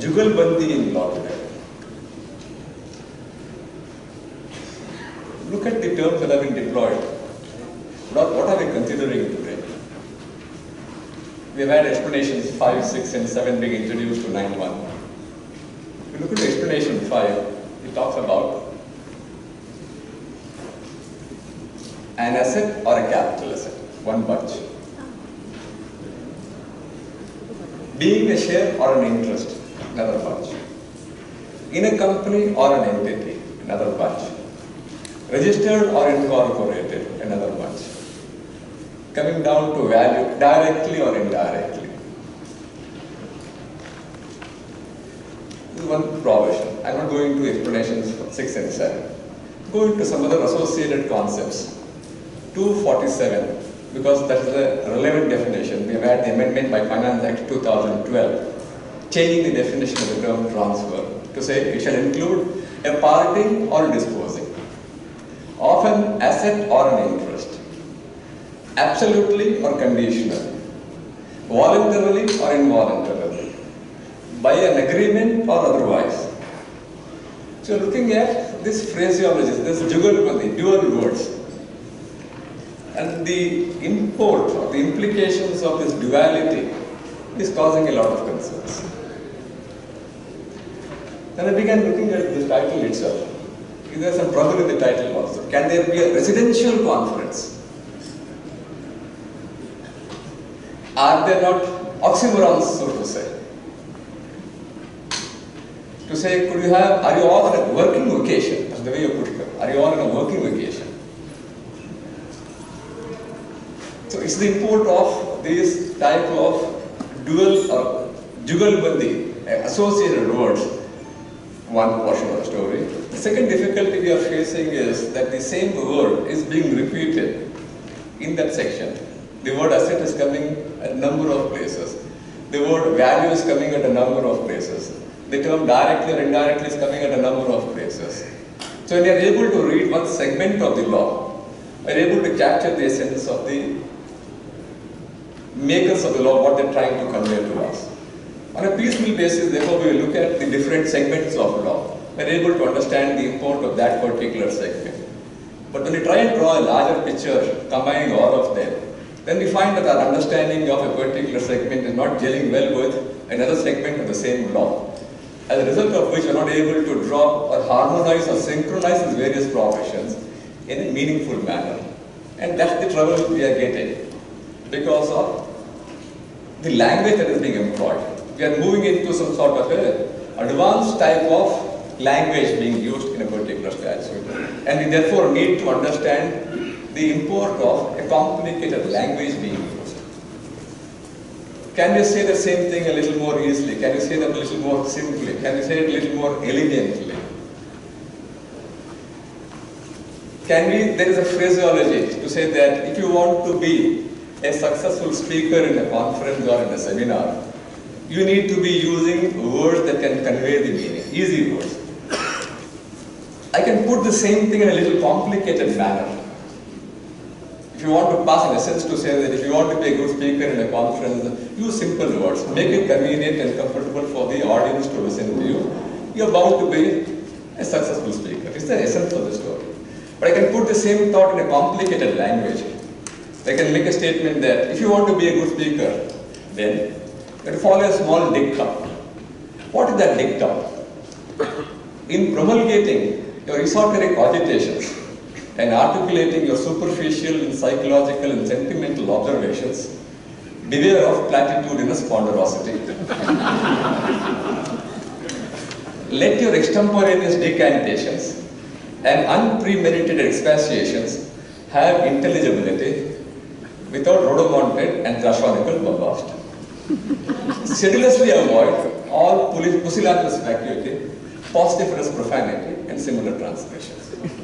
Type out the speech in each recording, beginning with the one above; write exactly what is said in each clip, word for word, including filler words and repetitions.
jugalbandi in law today. Look at the terms that have been deployed. What, what are we considering today? We have had explanations five, six, and seven being introduced to nine one. If you look at explanation five, it talks about an asset or a capital asset, one bunch. Being a share or an interest, another bunch. In a company or an entity, another bunch. Registered or incorporated, another bunch. Coming down to value, directly or indirectly. This is one provision. I'm not going to explanations six and seven. Going to some other associated concepts. two forty-seven, because that is the relevant definition. We have had the amendment by Finance Act two thousand twelve, changing the definition of the term transfer to say it shall include a parting or disposing of an asset or an interest, absolutely or conditionally, voluntarily or involuntarily, by an agreement or otherwise. So looking at this phraseology, this jugalbandi, dual words, and the import or the implications of this duality is causing a lot of concerns. Then I began looking at this title itself. Is there some trouble in the title also? Can there be a residential conference? Are there not oxymorons, so to say? To say, could you have, are you all on a working vacation? That's the way you put it. Are you all on a working vacation? So it's the import of this type of dual or jugalbandi, associated words, one portion of the story. The second difficulty we are facing is that the same word is being repeated in that section. The word asset is coming at a number of places. The word value is coming at a number of places. The term directly or indirectly is coming at a number of places. So when you are able to read one segment of the law, you are able to capture the essence of the makers of the law, what they are trying to convey to us. On a piecemeal basis, therefore, we will look at the different segments of law. We are able to understand the import of that particular segment. But when we try and draw a larger picture, combining all of them, then we find that our understanding of a particular segment is not gelling well with another segment of the same law. As a result of which we are not able to draw or harmonize or synchronize these various provisions in a meaningful manner. And that's the trouble we are getting because of the language that is being employed. We are moving into some sort of a advanced type of language being used in a particular statute. And we therefore need to understand the import of a complicated language being used. Can we say the same thing a little more easily? Can we say that a little more simply? Can we say it a little more elegantly? Can we, there is a phraseology to say that if you want to be a successful speaker in a conference or in a seminar, you need to be using words that can convey the meaning, easy words. I can put the same thing in a little complicated manner. If you want to pass an essence to say that if you want to be a good speaker in a conference, use simple words, make it convenient and comfortable for the audience to listen to you. You are bound to be a successful speaker. It's the essence of the story. But I can put the same thought in a complicated language. I can make a statement that if you want to be a good speaker, then you have to follow a small dictum. What is that dictum? In promulgating your esoteric agitations and articulating your superficial and psychological and sentimental observations, beware of platitudinous ponderosity. Let your extemporaneous decantations and unpremeditated expatiations have intelligibility without rhodomontade and trashonical bombast. Sedulously avoid all pusillanimous vacuity, pestiferous profanity, and similar transgressions.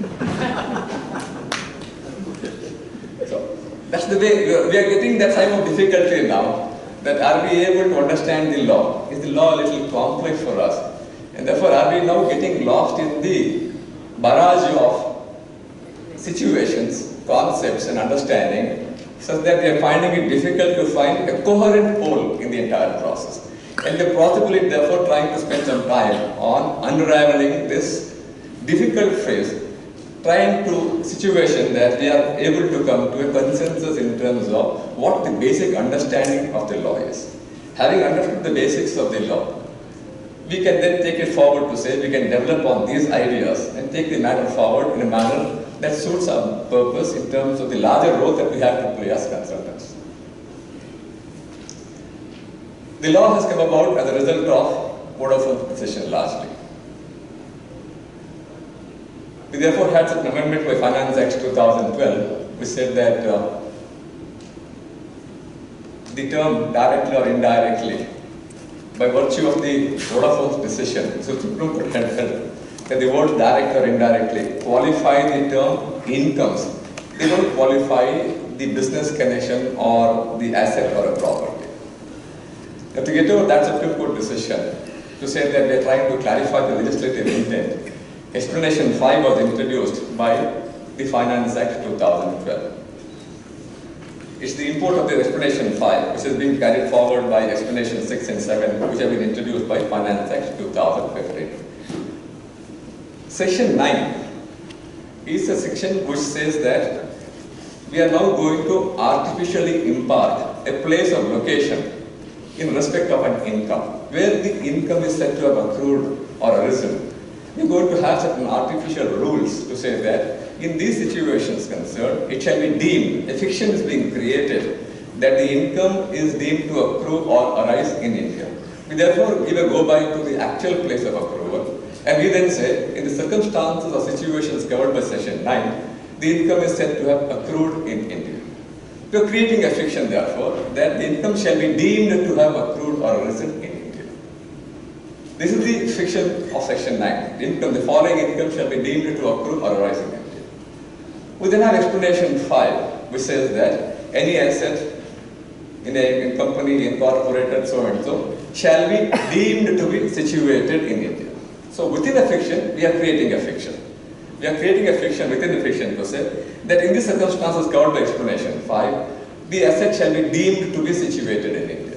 So, that's the way we are, we are getting that type of difficulty now, that are we able to understand the law? Is the law a little complex for us? And therefore, are we now getting lost in the barrage of situations, concepts, and understanding, such that we are finding it difficult to find a coherent whole in the entire process. And we are possibly therefore trying to spend some time on unraveling this difficult phrase, trying to situation that we are able to come to a consensus in terms of what the basic understanding of the law is. Having understood the basics of the law, we can then take it forward to say we can develop on these ideas and take the matter forward in a manner that suits our purpose in terms of the larger role that we have to play as consultants. The law has come about as a result of Vodafone decision largely. We therefore had an amendment by Finance Act two thousand twelve which said that uh, the term directly or indirectly, by virtue of the Vodafone's decision, so Supreme Court had held that the words direct or indirectly qualify the term incomes. They don't qualify the business connection or the asset or a property. Now, to get over that Supreme Court decision, to say that we are trying to clarify the legislative intent, Explanation five was introduced by the Finance Act two thousand twelve. It's the import of the Explanation five, which is being carried forward by Explanation six and seven, which have been introduced by Finance Act two thousand fifteen. Section nine is a section which says that we are now going to artificially impart a place of location in respect of an income, where the income is said to have accrued or arisen. We are going to have certain artificial rules to say that in these situations concerned, it shall be deemed, a fiction is being created, that the income is deemed to accrue or arise in India. We therefore give a go-by to the actual place of accrual, and we then say, in the circumstances or situations covered by Section nine, the income is said to have accrued in India. We are creating a fiction, therefore, that the income shall be deemed to have accrued or arisen in India. This is the fiction of Section nine. The income, the following income shall be deemed to accrue or arise in India. We then have Explanation five, which says that any asset in a in company incorporated so and so shall be deemed to be situated in India. So within a fiction, we are creating a fiction. We are creating a fiction within the fiction to say that in the circumstances covered by Explanation five, the asset shall be deemed to be situated in India.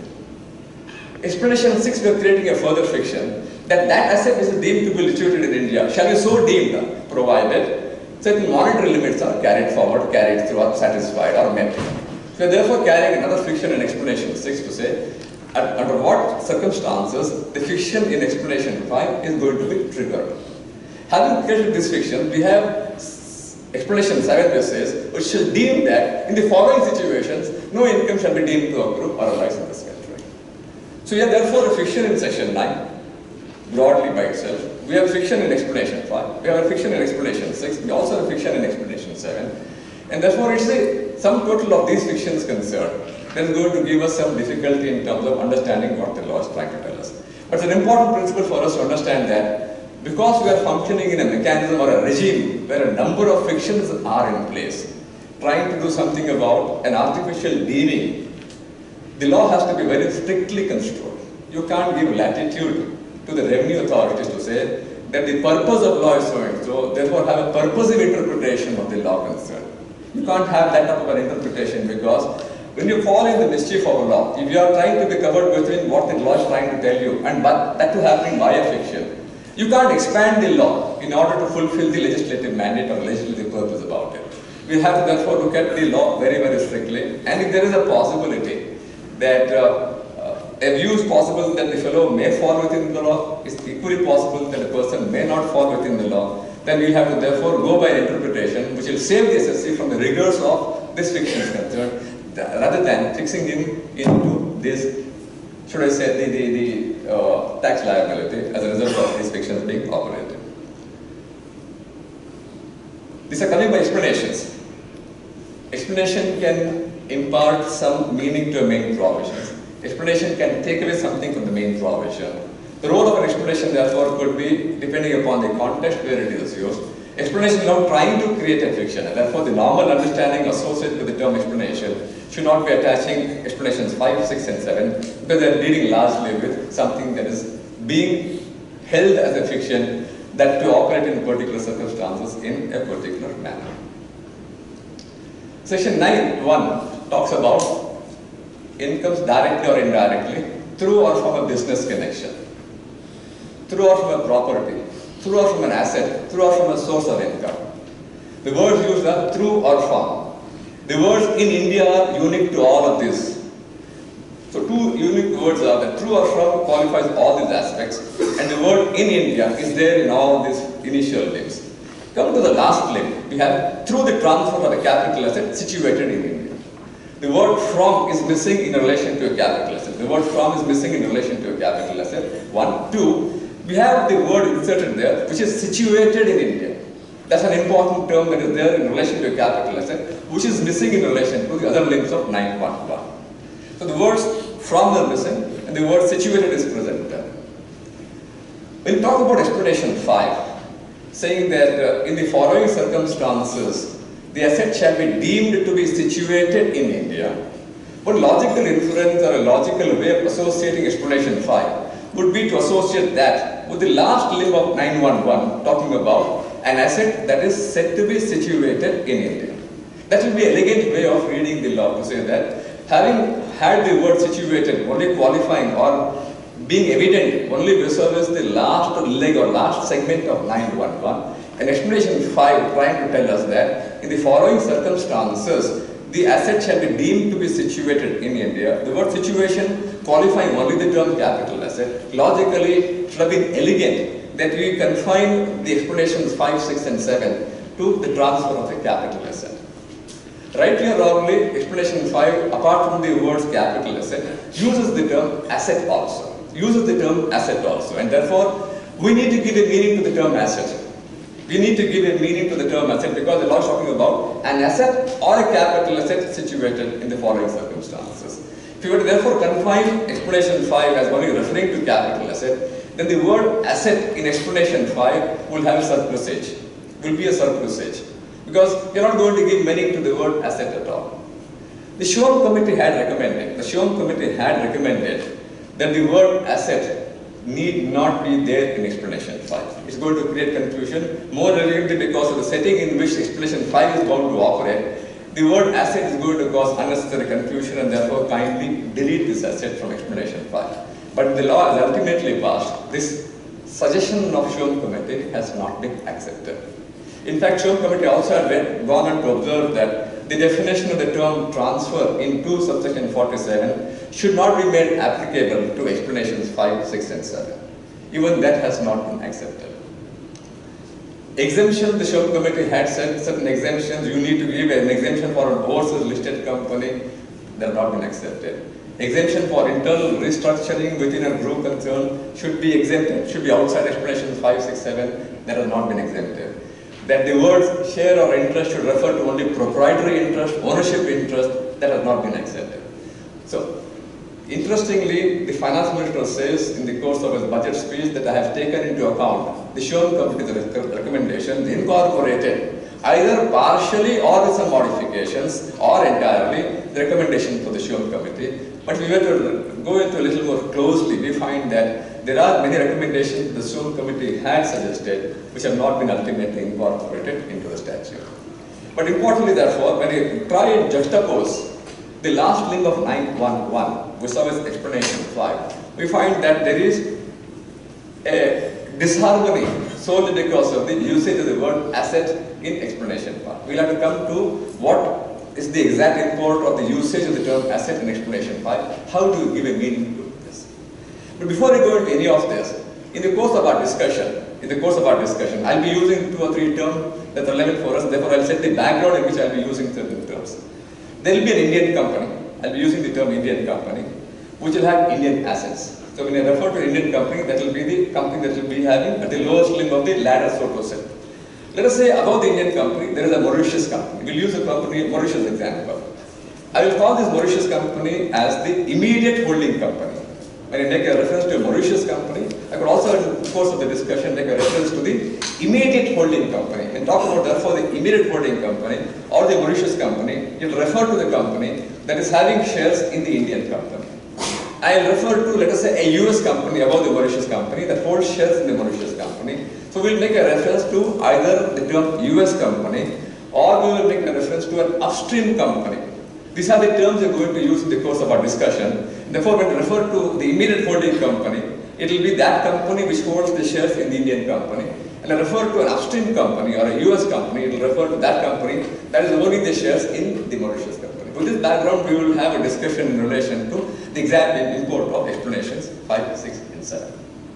Explanation six, we are creating a further fiction that that asset which is deemed to be situated in India shall be so deemed, provided certain monetary limits are carried forward, carried through, or satisfied, or met. We are therefore carrying another fiction in Explanation six to say at, under what circumstances the fiction in Explanation five is going to be triggered. Having created this fiction, we have Explanation seven which says, which shall deem that in the following situations, no income shall be deemed to accrue or arise in this country. So we have therefore a fiction in Section nine, broadly by itself. We have fiction in Explanation five, we have a fiction in Explanation six, we also have a fiction in Explanation seven. And therefore it's a sum total of these fictions concerned that is going to give us some difficulty in terms of understanding what the law is trying to tell us. But it's an important principle for us to understand that because we are functioning in a mechanism or a regime where a number of fictions are in place, trying to do something about an artificial deeming, the law has to be very strictly construed. You can't give latitude to the revenue authorities to say that the purpose of law is so and so, therefore have a purposive interpretation of the law concerned. You can't have that type of an interpretation because when you fall in the mischief of a law, if you are trying to be covered between what the law is trying to tell you and but that to happen by a fiction, you can't expand the law in order to fulfill the legislative mandate or legislative purpose about it. We have to therefore look at the law very, very strictly. And if there is a possibility that uh, uh, a view is possible that the fellow may fall within the law, it's equally possible that a person may not fall within the law, then we have to therefore go by interpretation which will save the S S C from the rigors of this fiction is concerned, rather than fixing him into this, should I say, the, the, the uh, tax liability as a result of these fictions being operated. These are coming by explanations. Explanation can impart some meaning to a main provision. Explanation can take away something from the main provision. The role of an explanation, therefore, could be depending upon the context where it is used. Explanation is now trying to create a fiction, and therefore the normal understanding associated with the term explanation should not be attaching explanations five, six, and seven, because they are dealing largely with something that is being held as a fiction that to operate in particular circumstances in a particular manner. Section nine point one talks about incomes directly or indirectly through or from a business connection, through or from a property, through or from an asset, through or from a source of income. The words used are through or from. The words in India are unique to all of this. So two unique words are that through or from qualifies all these aspects, and the word in India is there in all these initial limbs. Come to the last limb, we have through the transfer of a capital asset situated in India. The word from is missing in relation to a capital asset. The word from is missing in relation to a capital asset. One. Two, we have the word inserted there, which is situated in India. That's an important term that is there in relation to a capital asset, which is missing in relation to the other limbs of nine one one. So the words from are missing, and the word situated is present there. When we talk about explanation five, saying that uh, in the following circumstances, the asset shall be deemed to be situated in India, one logical inference or a logical way of associating explanation five would be to associate that with the last limb of nine one one, talking about an asset that is said to be situated in India. That will be an elegant way of reading the law, to say that having had the word situated only qualifying or being evident only vis-a-vis the last leg or last segment of nine one one, and explanation five trying to tell us that in the following circumstances, the asset shall be deemed to be situated in India. The word situation qualifying only the term capital asset, logically it should have been elegant that we confine the explanations five, six and seven to the transfer of a capital asset. Rightly or wrongly, explanation five, apart from the words capital asset, uses the term asset also, uses the term asset also, and therefore we need to give a meaning to the term asset. We need to give a meaning to the term asset because the law is talking about an asset or a capital asset situated in the following circumstances. If you were to therefore confine explanation five as only referring to capital asset, then the word asset in explanation five will have a surplusage, will be a surplusage, because you are not going to give meaning to the word asset at all. The Shom committee had recommended, the Shom committee had recommended that the word asset need not be there in explanation five. It's going to create confusion, more relevantly because of the setting in which explanation five is bound to operate. The word asset is going to cause unnecessary confusion, and therefore kindly delete this asset from explanation five. But the law has ultimately passed. This suggestion of Shom committee has not been accepted. In fact, Shom committee also had read, gone on to observe that the definition of the term transfer in two subsection forty-seven should not be made applicable to explanations five, six and seven. Even that has not been accepted. Exemption, the Shom committee had said certain exemptions, you need to give an exemption for an overseas listed company, they have not been accepted. Exemption for internal restructuring within a group concern should be exempted, should be outside explanations five, six, seven, that has not been exempted. That the words share or interest should refer to only proprietary interest, ownership interest, that has not been accepted. So, interestingly, the finance minister says in the course of his budget speech that I have taken into account the Shom committee's recommendations, incorporated either partially or with some modifications or entirely the recommendation for the Shom committee. But we were to go into a little more closely, we find that there are many recommendations the Shom committee had suggested which have not been ultimately incorporated into the statute. But importantly, therefore, when we try and juxtapose the last link of nine one one with our explanation five, we find that there is a disharmony solely because of the usage of the word asset in explanation five. We'll have to come to what is the exact import of the usage of the term asset in explanation five. How do you give a meaning to this? But before we go into any of this, in the course of our discussion, in the course of our discussion, I'll be using two or three terms that are relevant for us. Therefore, I'll set the background in which I'll be using certain terms. There will be an Indian company. I'll be using the term Indian company, which will have Indian assets. So when I refer to Indian company, that will be the company that will be having at the lowest limb of the ladder, so to say. Let us say above the Indian company, there is a Mauritius company. We'll use a company, Mauritius example. I will call this Mauritius company as the immediate holding company. When I make a reference to a Mauritius company, I could also, in the course of the discussion, make a reference to the immediate holding company and talk about, therefore, the immediate holding company or the Mauritius company. It will refer to the company that is having shares in the Indian company. I will refer to, let us say, a U S company above the Mauritius company that holds shares in the Mauritius company. So we will make a reference to either the term U S company or we will make a reference to an upstream company. These are the terms we are going to use in the course of our discussion. Therefore, when referred to the immediate holding company, it will be that company which holds the shares in the Indian company. And I refer to an upstream company or a U S company, it will refer to that company that is owning the shares in the Mauritius company. With this background, we will have a discussion in relation to the exact import of explanations five, six, and seven.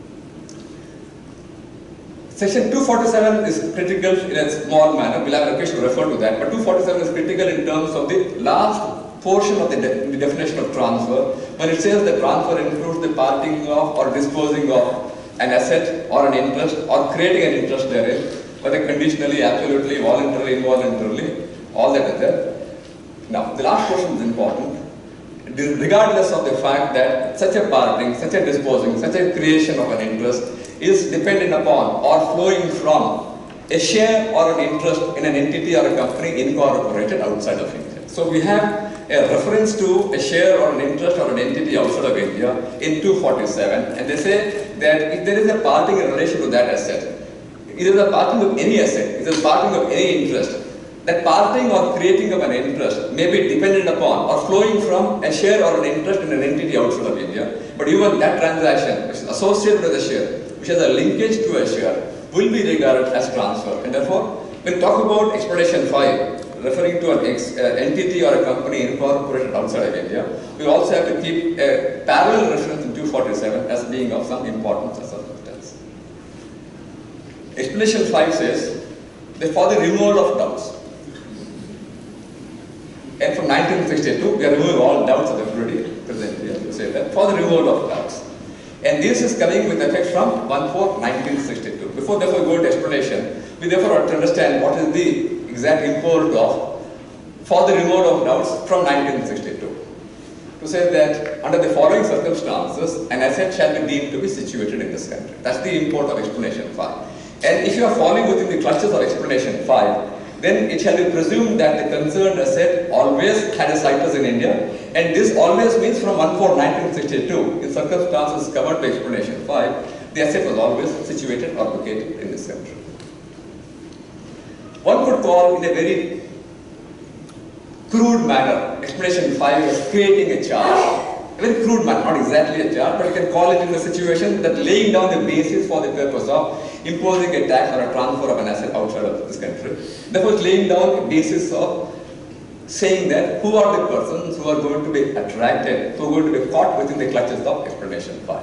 Section two forty-seven is critical in a small manner. We'll have an occasion to refer to that. But two forty-seven is critical in terms of the last portion of the, de the definition of transfer, when it says that transfer includes the parting of or disposing of an asset or an interest or creating an interest therein, whether conditionally, absolutely, voluntarily, involuntarily, all that is there. Now, the last portion is important. Regardless of the fact that such a parting, such a disposing, such a creation of an interest is dependent upon or flowing from a share or an interest in an entity or a company incorporated outside of India. So we have a reference to a share or an interest or an entity outside of India in two forty-seven, and they say that if there is a parting in relation to that asset, either the parting of any asset, either the parting of any interest, that parting or creating of an interest may be dependent upon or flowing from a share or an interest in an entity outside of India, but even that transaction which is associated with a share, which has a linkage to a share, will be regarded as transfer. And therefore, when we talk about explanation five, referring to an ex, uh, entity or a company incorporated outside of India, we also have to keep a parallel reference in two forty-seven as being of some importance or circumstance. Explanation five says that for the removal of doubts, and from nineteen sixty-two, we are removing all doubts of everybody present here to say that for the removal of doubts. And this is coming with effect from one four nineteen sixty-two. Before therefore go to explanation, we therefore have to understand what is the exact import of for the removal of doubts from nineteen sixty-two. To say that under the following circumstances, an asset shall be deemed to be situated in this country. That's the import of explanation five. And if you are falling within the clutches of explanation five, then it shall be presumed that the concerned asset always had a situs in India, and this always means from one four nineteen sixty-two, in circumstances covered by explanation five, the asset was always situated or located in this country. One could call in a very crude manner explanation five as creating a charge. A very crude manner, not exactly a charge, but you can call it in a situation that laying down the basis for the purpose of imposing a tax or a transfer of an asset outside of this country. Therefore, it's laying down a basis of saying that who are the persons who are going to be attracted, who are going to be caught within the clutches of explanation five.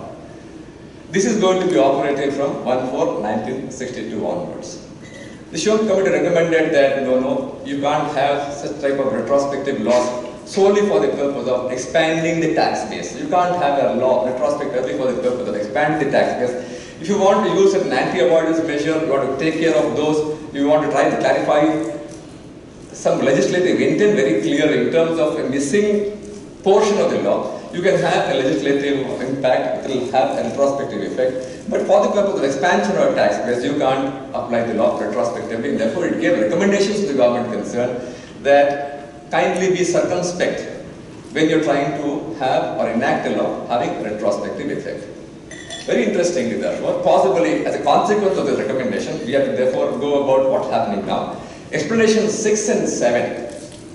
This is going to be operated from one four nineteen sixty-two onwards. The Shom Committee recommended that no, no, you can't have such type of retrospective laws solely for the purpose of expanding the tax base. You can't have a law retrospectively for the purpose of expanding the tax base. If you want to use an anti-avoidance measure, you want to take care of those, you want to try to clarify some legislative intent very clear in terms of a missing portion of the law, you can have a legislative impact, it will have a retrospective effect. But for the purpose of expansion of a tax base, you can't apply the law retrospectively. And therefore, it gave recommendations to the government concerned that kindly be circumspect when you're trying to have or enact a law having retrospective effect. Very interestingly, therefore, possibly as a consequence of this recommendation, we have to therefore go about what's happening now. Explanation six and seven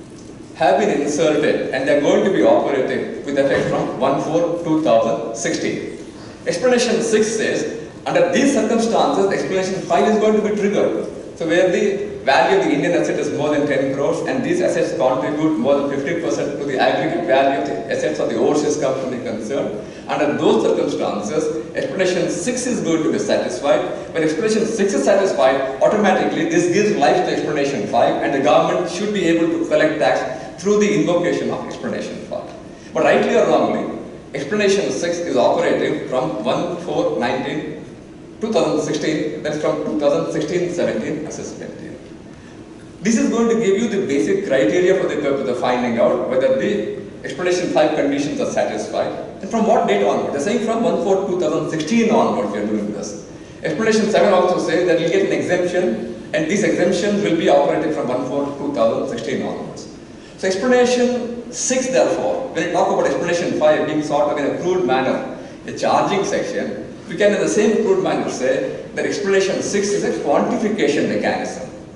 have been inserted and they are going to be operative with effect from one four two thousand sixteen. Explanation six says, under these circumstances, explanation five is going to be triggered. So where the value of the Indian asset is more than ten crores and these assets contribute more than fifty percent to the aggregate value of the assets of the overseas company concerned, under those circumstances, explanation six is going to be satisfied. When explanation six is satisfied, automatically this gives life to explanation five and the government should be able to collect tax through the invocation of explanation five. But rightly or wrongly, explanation six is operative from one four nineteen two thousand sixteen, that is from two thousand sixteen seventeen assessment year. This is going to give you the basic criteria for the purpose of finding out whether the explanation five conditions are satisfied. And from what date onward? They're saying from one four two thousand sixteen onward we are doing this. Explanation seven also says that you'll get an exemption and these exemptions will be operative from one four two thousand sixteen onwards. So explanation six therefore, when we talk about explanation five being sort of in a crude manner, a charging section, we can in the same crude manner say that explanation six is a quantification mechanism.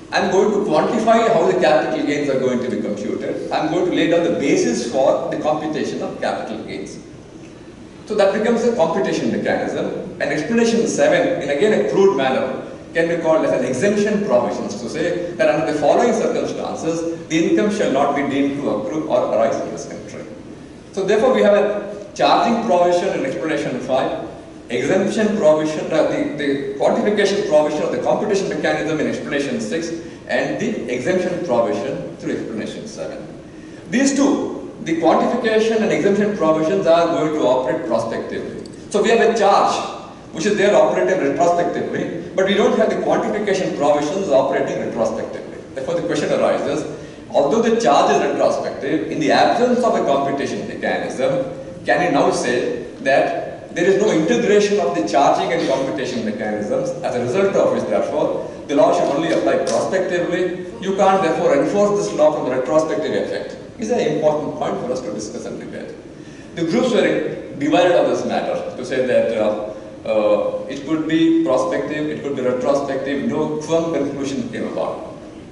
I'm going to quantify how the capital gains are going to be computed. I'm going to lay down the basis for the computation of capital gains. So that becomes a computation mechanism. And explanation seven, in again a crude manner, can be called as an exemption provisions to say that under the following circumstances, the income shall not be deemed to accrue or arise in this country. So therefore, we have a charging provision in explanation five, exemption provision, uh, the, the quantification provision of the computation mechanism in explanation six, and the exemption provision through explanation seven. These two, the quantification and exemption provisions, are going to operate prospectively. So we have a charge which is there operating retrospectively, but we don't have the quantification provisions operating retrospectively. Therefore, the question arises, although the charge is retrospective, in the absence of a computation mechanism, can you now say that there is no integration of the charging and computation mechanisms, as a result of which, therefore, the law should only apply prospectively? You can't, therefore, enforce this law from the retrospective effect. This is an important point for us to discuss and debate. The groups were divided on this matter to say that uh, uh, it could be prospective, it could be retrospective, no firm conclusion came about.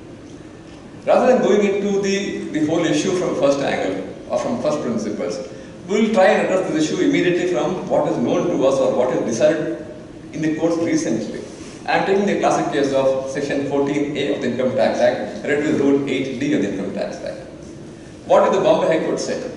Rather than going into the, the whole issue from first angle or from first principles, we will try and address this issue immediately from what is known to us or what is decided in the courts recently. I am taking the classic case of section fourteen A of the Income Tax Act, read with rule eight D of the Income Tax Act. What did the Bombay High Court say?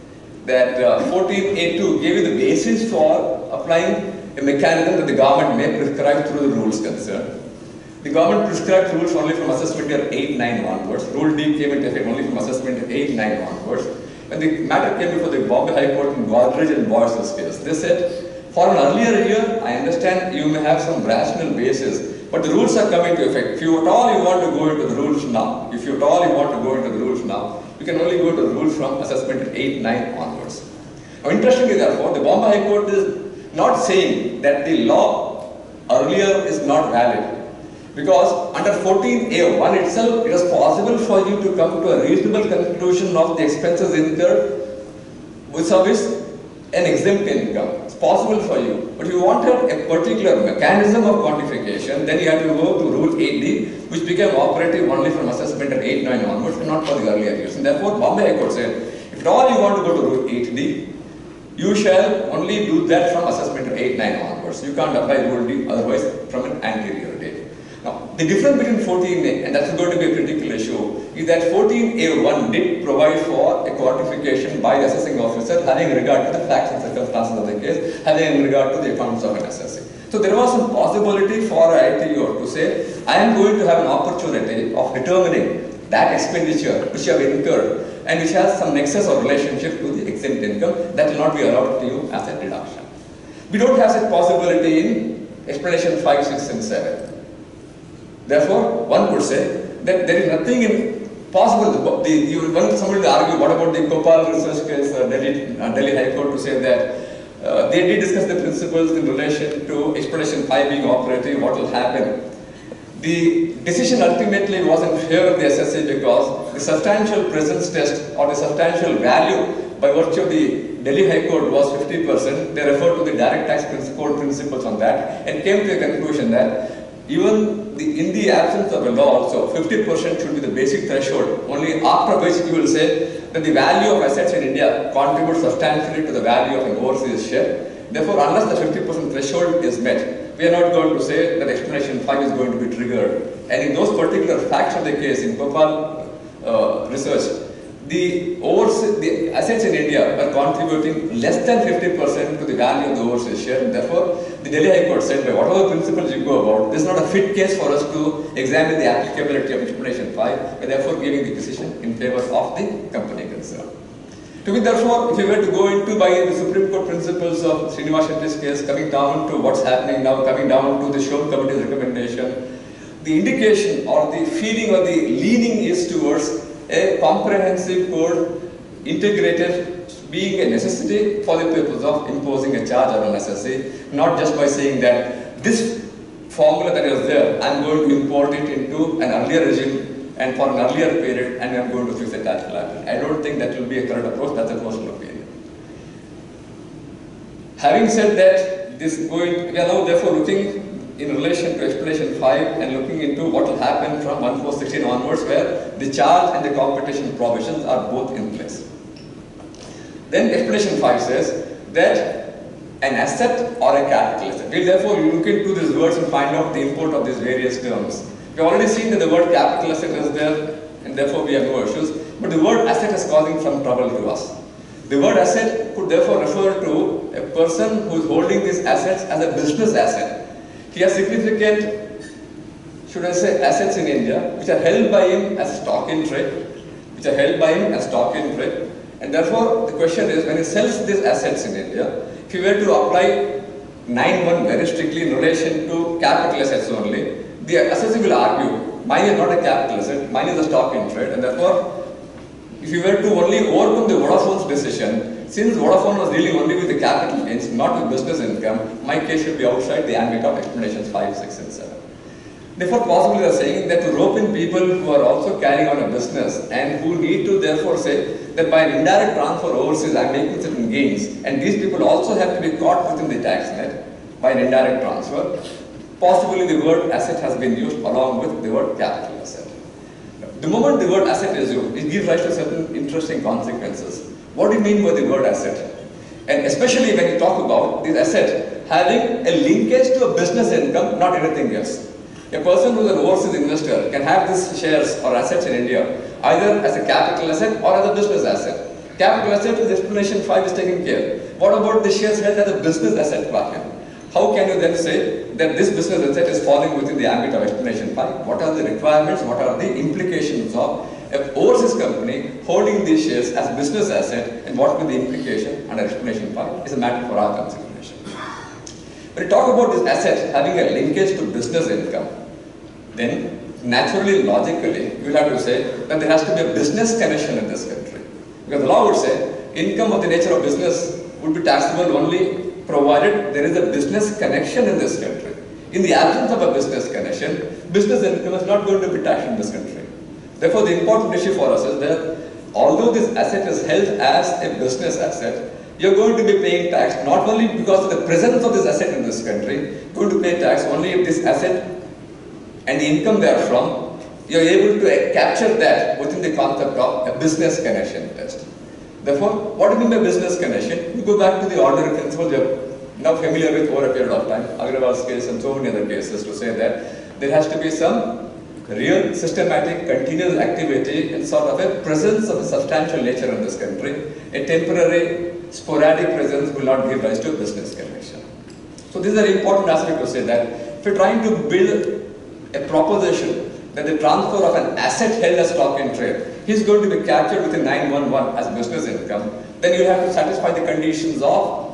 That uh, fourteen A two gave you the basis for applying a mechanism that the government may prescribe through the rules concerned. The government prescribed rules only from assessment year eight nine onwards. Rule D came into effect only from assessment year eight nine onwards. When the matter came before the Bombay High Court in Godrej and Boyce's case, they said, for an earlier year, I understand you may have some rational basis, but the rules are coming to effect. If you at all you want to go into the rules now, if you at all you want to go into the rules now, you can only go to the rules from assessment eight nine onwards. Now, interestingly, therefore, the Bombay High Court is not saying that the law earlier is not valid, because under fourteen A one itself, it is possible for you to come to a reasonable conclusion of the expenses incurred with service an exempt income. It's possible for you. But if you wanted a particular mechanism of quantification, then you have to go to Rule eight D, which became operative only from assessment at eight nine onwards, and not for the earlier years. And therefore, Bombay High Court said, if at all you want to go to Rule eight D, you shall only do that from assessment at eight nine onwards. You can't apply Rule D otherwise from an anterior date. Now, the difference between fourteen A, and that's going to be a critical issue, is that fourteen A one did provide for a quantification by the assessing officer having regard to the facts and circumstances of the case, having regard to the accounts of an assessee. So there was some possibility for a I T O to say, I am going to have an opportunity of determining that expenditure which you have incurred and which has some nexus or relationship to the exempt income that will not be allowed to you as a deduction. We don't have such possibility in explanation five, six and seven. Therefore, one could say that there is nothing in possible. The, you want somebody to argue, what about the Gopal research case, uh, Delhi, uh, Delhi High Court, to say that uh, they did discuss the principles in relation to explanation five being operative, what will happen. The decision ultimately was in favor of the S S C because the substantial presence test or the substantial value by virtue of the Delhi High Court was fifty percent. They referred to the direct tax code principles on that and came to a conclusion that even the, in the absence of a law also, fifty percent should be the basic threshold, only after which you will say that the value of assets in India contributes substantially to the value of an overseas share. Therefore, unless the fifty percent threshold is met, we are not going to say that explanation five is going to be triggered. And in those particular facts of the case in Gopal uh, research, the, overseas, the assets in India are contributing less than fifty percent to the value of the overseas share. And therefore, the Delhi High Court said, by whatever principles you go about, this is not a fit case for us to examine the applicability of explanation five, and therefore giving the decision in favor of the company concerned. To me, therefore, if you were to go into by the Supreme Court principles of Srinivas Shetty's case, coming down to what's happening now, coming down to the Shore Committee's recommendation, the indication or the feeling or the leaning is towards a comprehensive code integrated being a necessity for the purpose of imposing a charge or an S S A, not just by saying that this formula that is there, I am going to import it into an earlier regime and for an earlier period and I am going to fix the tax liability. I don't think that will be a correct approach, that's a personal opinion. Having said that, this going, we are now therefore looking in relation to explanation five and looking into what will happen from one four sixteen onwards, where the charge and the competition provisions are both in place. Then explanation five says that an asset or a capital asset. We'll therefore look into these words and find out the import of these various terms. We've already seen that the word capital asset is there, and therefore we have no issues. But the word asset is causing some trouble to us. The word asset could therefore refer to a person who is holding these assets as a business asset. He has significant, should I say, assets in India, which are held by him as stock in trade, which are held by him as stock in trade. And therefore, the question is, when he sells these assets in India, if he were to apply nine one very strictly in relation to capital assets only, the assessor will argue, mine is not a capital asset, mine is a stock in trade, and therefore, if you were to only overcome the Vodafone's decision, since Vodafone was dealing only with the capital gains, not with business income, my case should be outside the ambit of explanations five, six, and seven. Therefore, possibly they are saying that to rope in people who are also carrying on a business and who need to therefore say that by an indirect transfer overseas I am making certain gains, and these people also have to be caught within the tax net by an indirect transfer, possibly the word asset has been used along with the word capital asset. The moment the word asset is used, it gives rise to certain interesting consequences. What do you mean by the word asset? And especially when you talk about this asset having a linkage to a business income, not anything else. A person who is an overseas investor can have these shares or assets in India either as a capital asset or as a business asset. Capital asset is explanation five is taken care. What about the shares held as a business asset bucket? How can you then say that this business asset is falling within the ambit of explanation five? What are the requirements? What are the implications of an overseas company holding these shares as business asset, and what will be the implication under explanation five is a matter for our consideration. When you talk about this asset having a linkage to business income, then naturally, logically, you will have to say that there has to be a business connection in this country. Because the law would say income of the nature of business would be taxable only provided there is a business connection in this country. In the absence of a business connection, business income is not going to be taxed in this country. Therefore, the important issue for us is that although this asset is held as a business asset, you are going to be paying tax not only because of the presence of this asset in this country, you are going to pay tax only if this asset and the income therefrom, you are able to capture that within the concept of a business connection test. Therefore, what do you mean by business connection? You go back to the ordinary principles you are now familiar with over a period of time, Agrawal's case and so many other cases, to say that there has to be some real systematic continuous activity and sort of a presence of a substantial nature in this country. A temporary sporadic presence will not give rise to a business connection. So this is an important aspect to say that if you are trying to build a proposition that the transfer of an asset held as stock in trade is going to be captured within nine one one as business income, then you have to satisfy the conditions of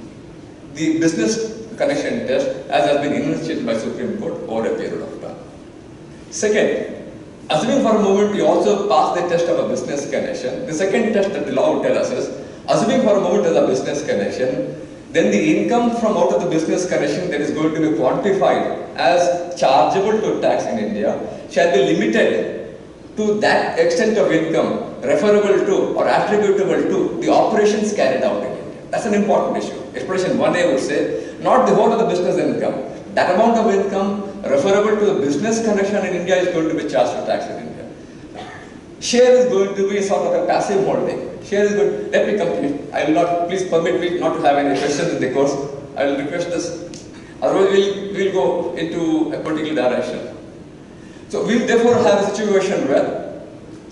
the business connection test as has been initiated by Supreme Court over a period of time. Second, assuming for a moment you also pass the test of a business connection, the second test that the law would tell us is, assuming for a moment there's a business connection, then the income from out of the business connection that is going to be quantified as chargeable to tax in India shall be limited to that extent of income referable to or attributable to the operations carried out in India. That's an important issue. Explanation one A would say, not the whole of the business income. That amount of income referable to the business connection in India is going to be charged to tax in India. Share is going to be sort of a passive holding. Share is good. Let me complete. I will not, please permit me not to have any questions in the course. I will request this. Otherwise, we'll, we'll go into a particular direction. So, we will therefore have a situation where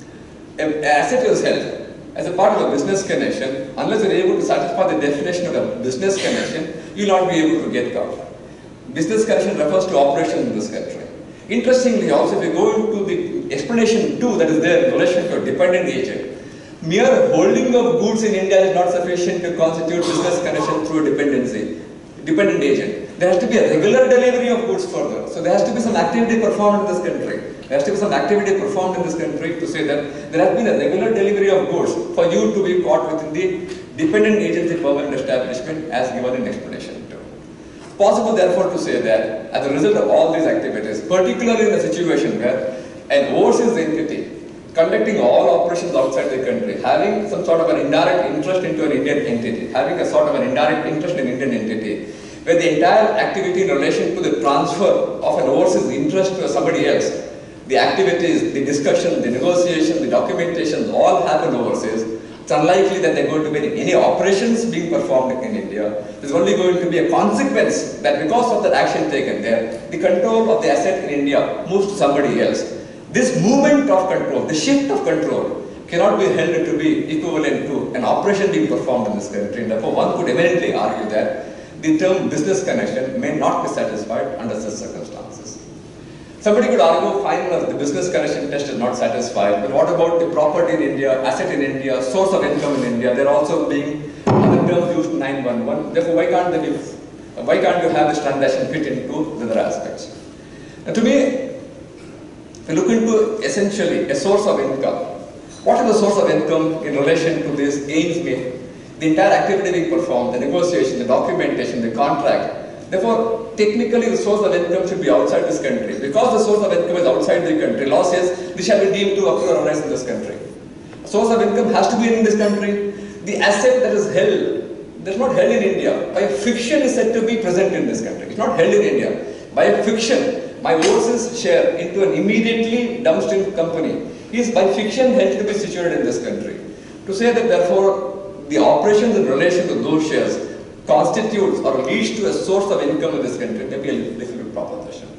an asset is held as a part of a business connection. Unless you are able to satisfy the definition of a business connection, you will not be able to get covered. Business connection refers to operations in this country. Interestingly, also, if you go into the explanation two that is there in relation to a dependent agent, mere holding of goods in India is not sufficient to constitute business connection through a dependency, dependent agent. There has to be a regular delivery of goods further. So there has to be some activity performed in this country. There has to be some activity performed in this country to say that there has been a regular delivery of goods for you to be caught within the dependent agency permanent establishment as given in explanation two. Possible therefore to say that as a result of all these activities, particularly in a situation where an overseas entity conducting all operations outside the country, having some sort of an indirect interest into an Indian entity, having a sort of an indirect interest in an Indian entity, where the entire activity in relation to the transfer of an overseas interest to somebody else, the activities, the discussion, the negotiation, the documentation all happen overseas. It's unlikely that there are going to be any operations being performed in India. There's only going to be a consequence that because of that action taken there, the control of the asset in India moves to somebody else. This movement of control, the shift of control, cannot be held to be equivalent to an operation being performed in this country. And therefore, one could eminently argue that the term business connection may not be satisfied under such circumstances. Somebody could argue, fine, the business connection test is not satisfied, but what about the property in India, asset in India, source of income in India? They're also being other terms used in nine one one. Therefore, why can't they be, why can't you have this transaction fit into the other aspects? Now, to me, if you look into essentially a source of income, what is the source of income in relation to this aims made? The entire activity being performed, the negotiation, the documentation, the contract. Therefore, technically the source of income should be outside this country. Because the source of income is outside the country, law says this shall be deemed to occur or arise in this country. Source of income has to be in this country. The asset that is held, that is not held in India. By fiction is said to be present in this country. It's not held in India. By fiction, my overseas share into an immediately downstream company is by fiction held to be situated in this country. To say that therefore the operations in relation to those shares constitutes or leads to a source of income in this country may be a difficult proposition.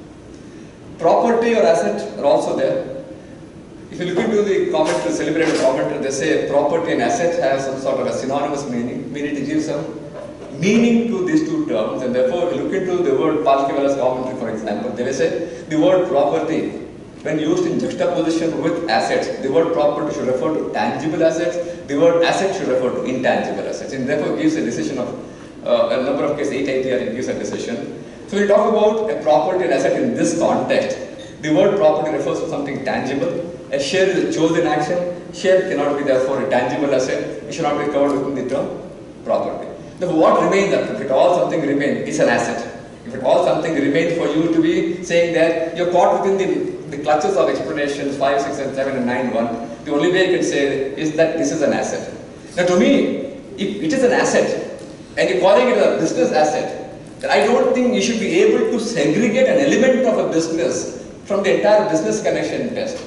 Property or asset are also there. If you look into the commentary, celebrated commentary, they say property and asset have some sort of a synonymous meaning, meaning to give some meaning to these two terms, and therefore if you look into the word Palkivala's commentary, for example, they will say the word property, when used in juxtaposition with assets, the word property should refer to tangible assets, the word asset should refer to intangible assets, and therefore gives a decision of uh, a number of cases, eight I T R, it gives a decision. So we talk about a property and asset in this context. The word property refers to something tangible. A share is a chosen action. Share cannot be therefore a tangible asset. It should not be covered within the term property. Therefore, what remains, if at all something remains, is an asset. If at all something remains for you to be saying that you're caught within the, the clutches of explanations five, six, and seven, and nine, one, the only way you can say is that this is an asset. Now to me, if it is an asset, and you're calling it a business asset, then I don't think you should be able to segregate an element of a business from the entire business connection test.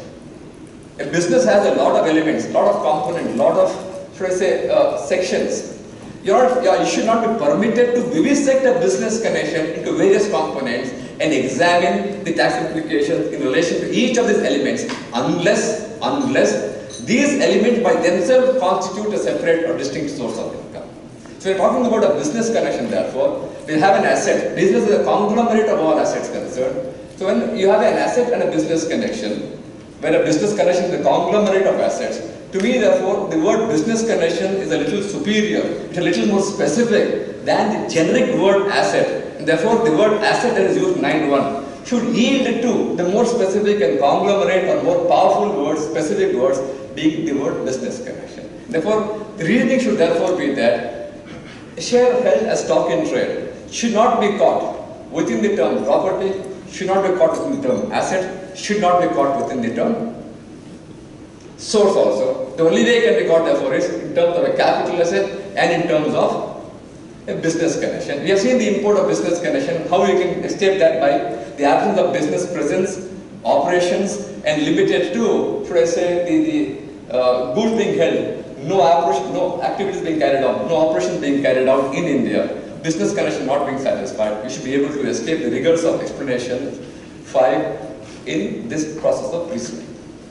A business has a lot of elements, a lot of components, a lot of, should I say, uh, sections. You're not, you're, you should not be permitted to vivisect a business connection into various components and examine the tax implications in relation to each of these elements unless, unless these elements by themselves constitute a separate or distinct source of income. So we're talking about a business connection, therefore, we have an asset. Business is a conglomerate of all assets concerned. So when you have an asset and a business connection, where a business connection is a conglomerate of assets, to me, therefore, the word business connection is a little superior, it's a little more specific than the generic word asset. And therefore, the word asset that is used in nine one should yield to the more specific and conglomerate or more powerful words, specific words, being the word business connection. Therefore, the reasoning should therefore be that a share held as stock in trade should not be caught within the term property, should not be caught within the term asset, should not be caught within the term source also. The only way it can be caught therefore is in terms of a capital asset and in terms of a business connection. We have seen the import of business connection, how you can escape that by the absence of business presence, operations, and limited to, should I say, the, the uh, goods being held, no operation, no activities being carried out, no operations being carried out in India, business connection not being satisfied. We should be able to escape the rigors of explanation five in this process of reasoning.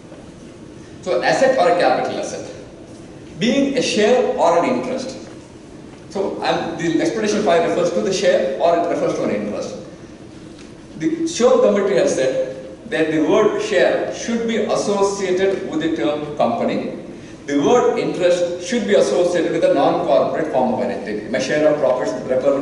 So asset or a capital asset, being a share or an interest. So I'm, the explanation five refers to the share or it refers to an interest. The Shore Committee has said that the word share should be associated with the term company. The word interest should be associated with a non-corporate form of an entity. My share of profits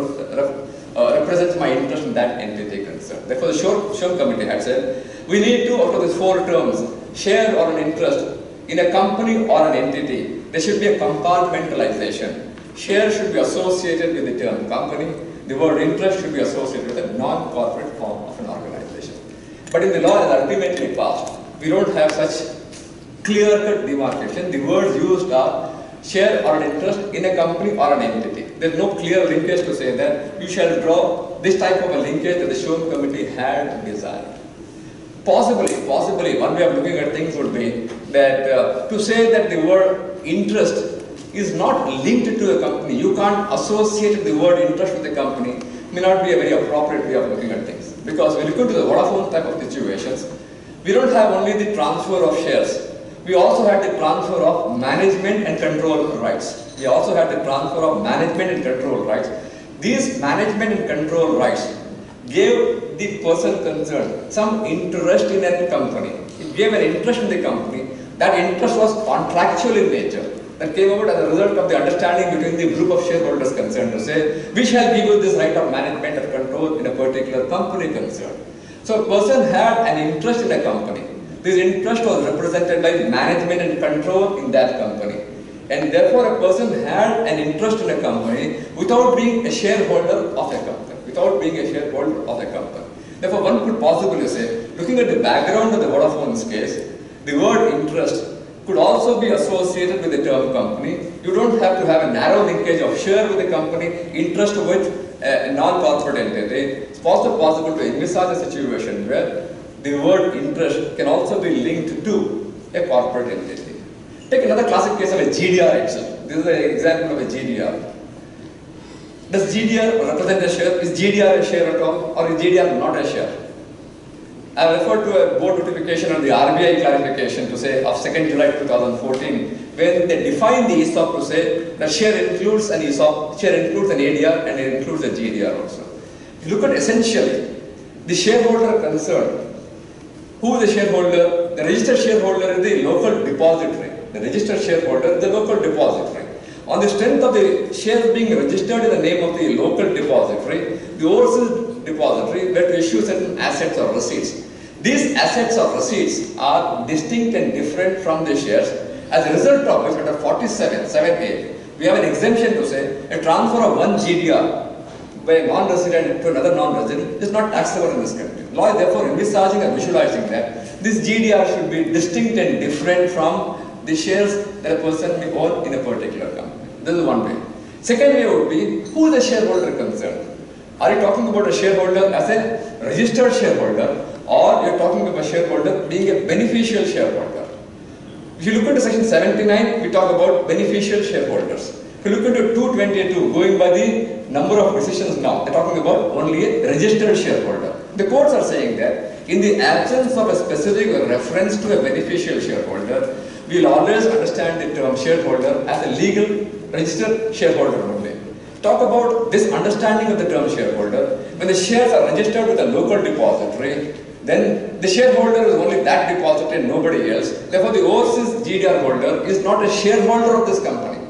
uh, represents my interest in that entity concerned. Therefore, the Shore, Shore Committee had said, we need to, out of these four terms, share or an interest in a company or an entity, there should be a compartmentalization. Share should be associated with the term company. The word interest should be associated with a non-corporate form of an organization. But in the law as ultimately passed, we don't have such clear-cut demarcation. The words used are share or an interest in a company or an entity. There is no clear linkage to say that you shall draw this type of a linkage that the Shum committee had desired. Possibly, possibly, one way of looking at things would be that uh, to say that the word interest is not linked to the company, you can't associate the word interest with the company, may not be a very appropriate way of looking at things. Because when you look into the Vodafone type of situations, we don't have only the transfer of shares, we also had the transfer of management and control rights. We also had the transfer of management and control rights. These management and control rights gave the person concerned some interest in a company. It gave an interest in the company. That interest was contractual in nature. That came about as a result of the understanding between the group of shareholders concerned to say, we shall give you this right of management or control in a particular company concerned. So a person had an interest in a company. This interest was represented by management and control in that company. And therefore a person had an interest in a company without being a shareholder of a company. Without being a shareholder of a company. Therefore one could possibly say, looking at the background of the Vodafone's case, the word interest could also be associated with the term company. You don't have to have a narrow linkage of share with the company, interest with a non-corporate entity. It's also possible to envisage a situation where the word interest can also be linked to a corporate entity. Take another classic case of a G D R itself. This is an example of a G D R. Does G D R represent a share? Is G D R a share at all? Or is G D R not a share? I referred to a board notification on the R B I clarification to say of second July two thousand fourteen, where they define the E S O P to say that share includes an E S O P, share includes an A D R and it includes a G D R also. If you look at essentially the shareholder concerned, who is the shareholder? The registered shareholder is the local depository. The registered shareholder is the local depository. On the strength of the shares being registered in the name of the local depository, the overseas depository were to issue certain assets or receipts. These assets or receipts are distinct and different from the shares, as a result of which under forty-seven, seven A, we have an exemption to say a transfer of one G D R by a non-resident to another non-resident is not taxable in this country. Law is therefore envisaging and visualizing that this G D R should be distinct and different from the shares that a person may own in a particular company. This is one way. Second way would be, who is the shareholder concerned? Are you talking about a shareholder as a registered shareholder, or you are talking about a shareholder being a beneficial shareholder? If you look into section seventy-nine, we talk about beneficial shareholders. If you look into two twenty-two, going by the number of decisions now, they are talking about only a registered shareholder. The courts are saying that in the absence of a specific reference to a beneficial shareholder, we will always understand the term shareholder as a legal registered shareholder only. Talk about this understanding of the term shareholder. When the shares are registered with a local depository, then the shareholder is only that depository and nobody else. Therefore, the overseas G D R holder is not a shareholder of this company.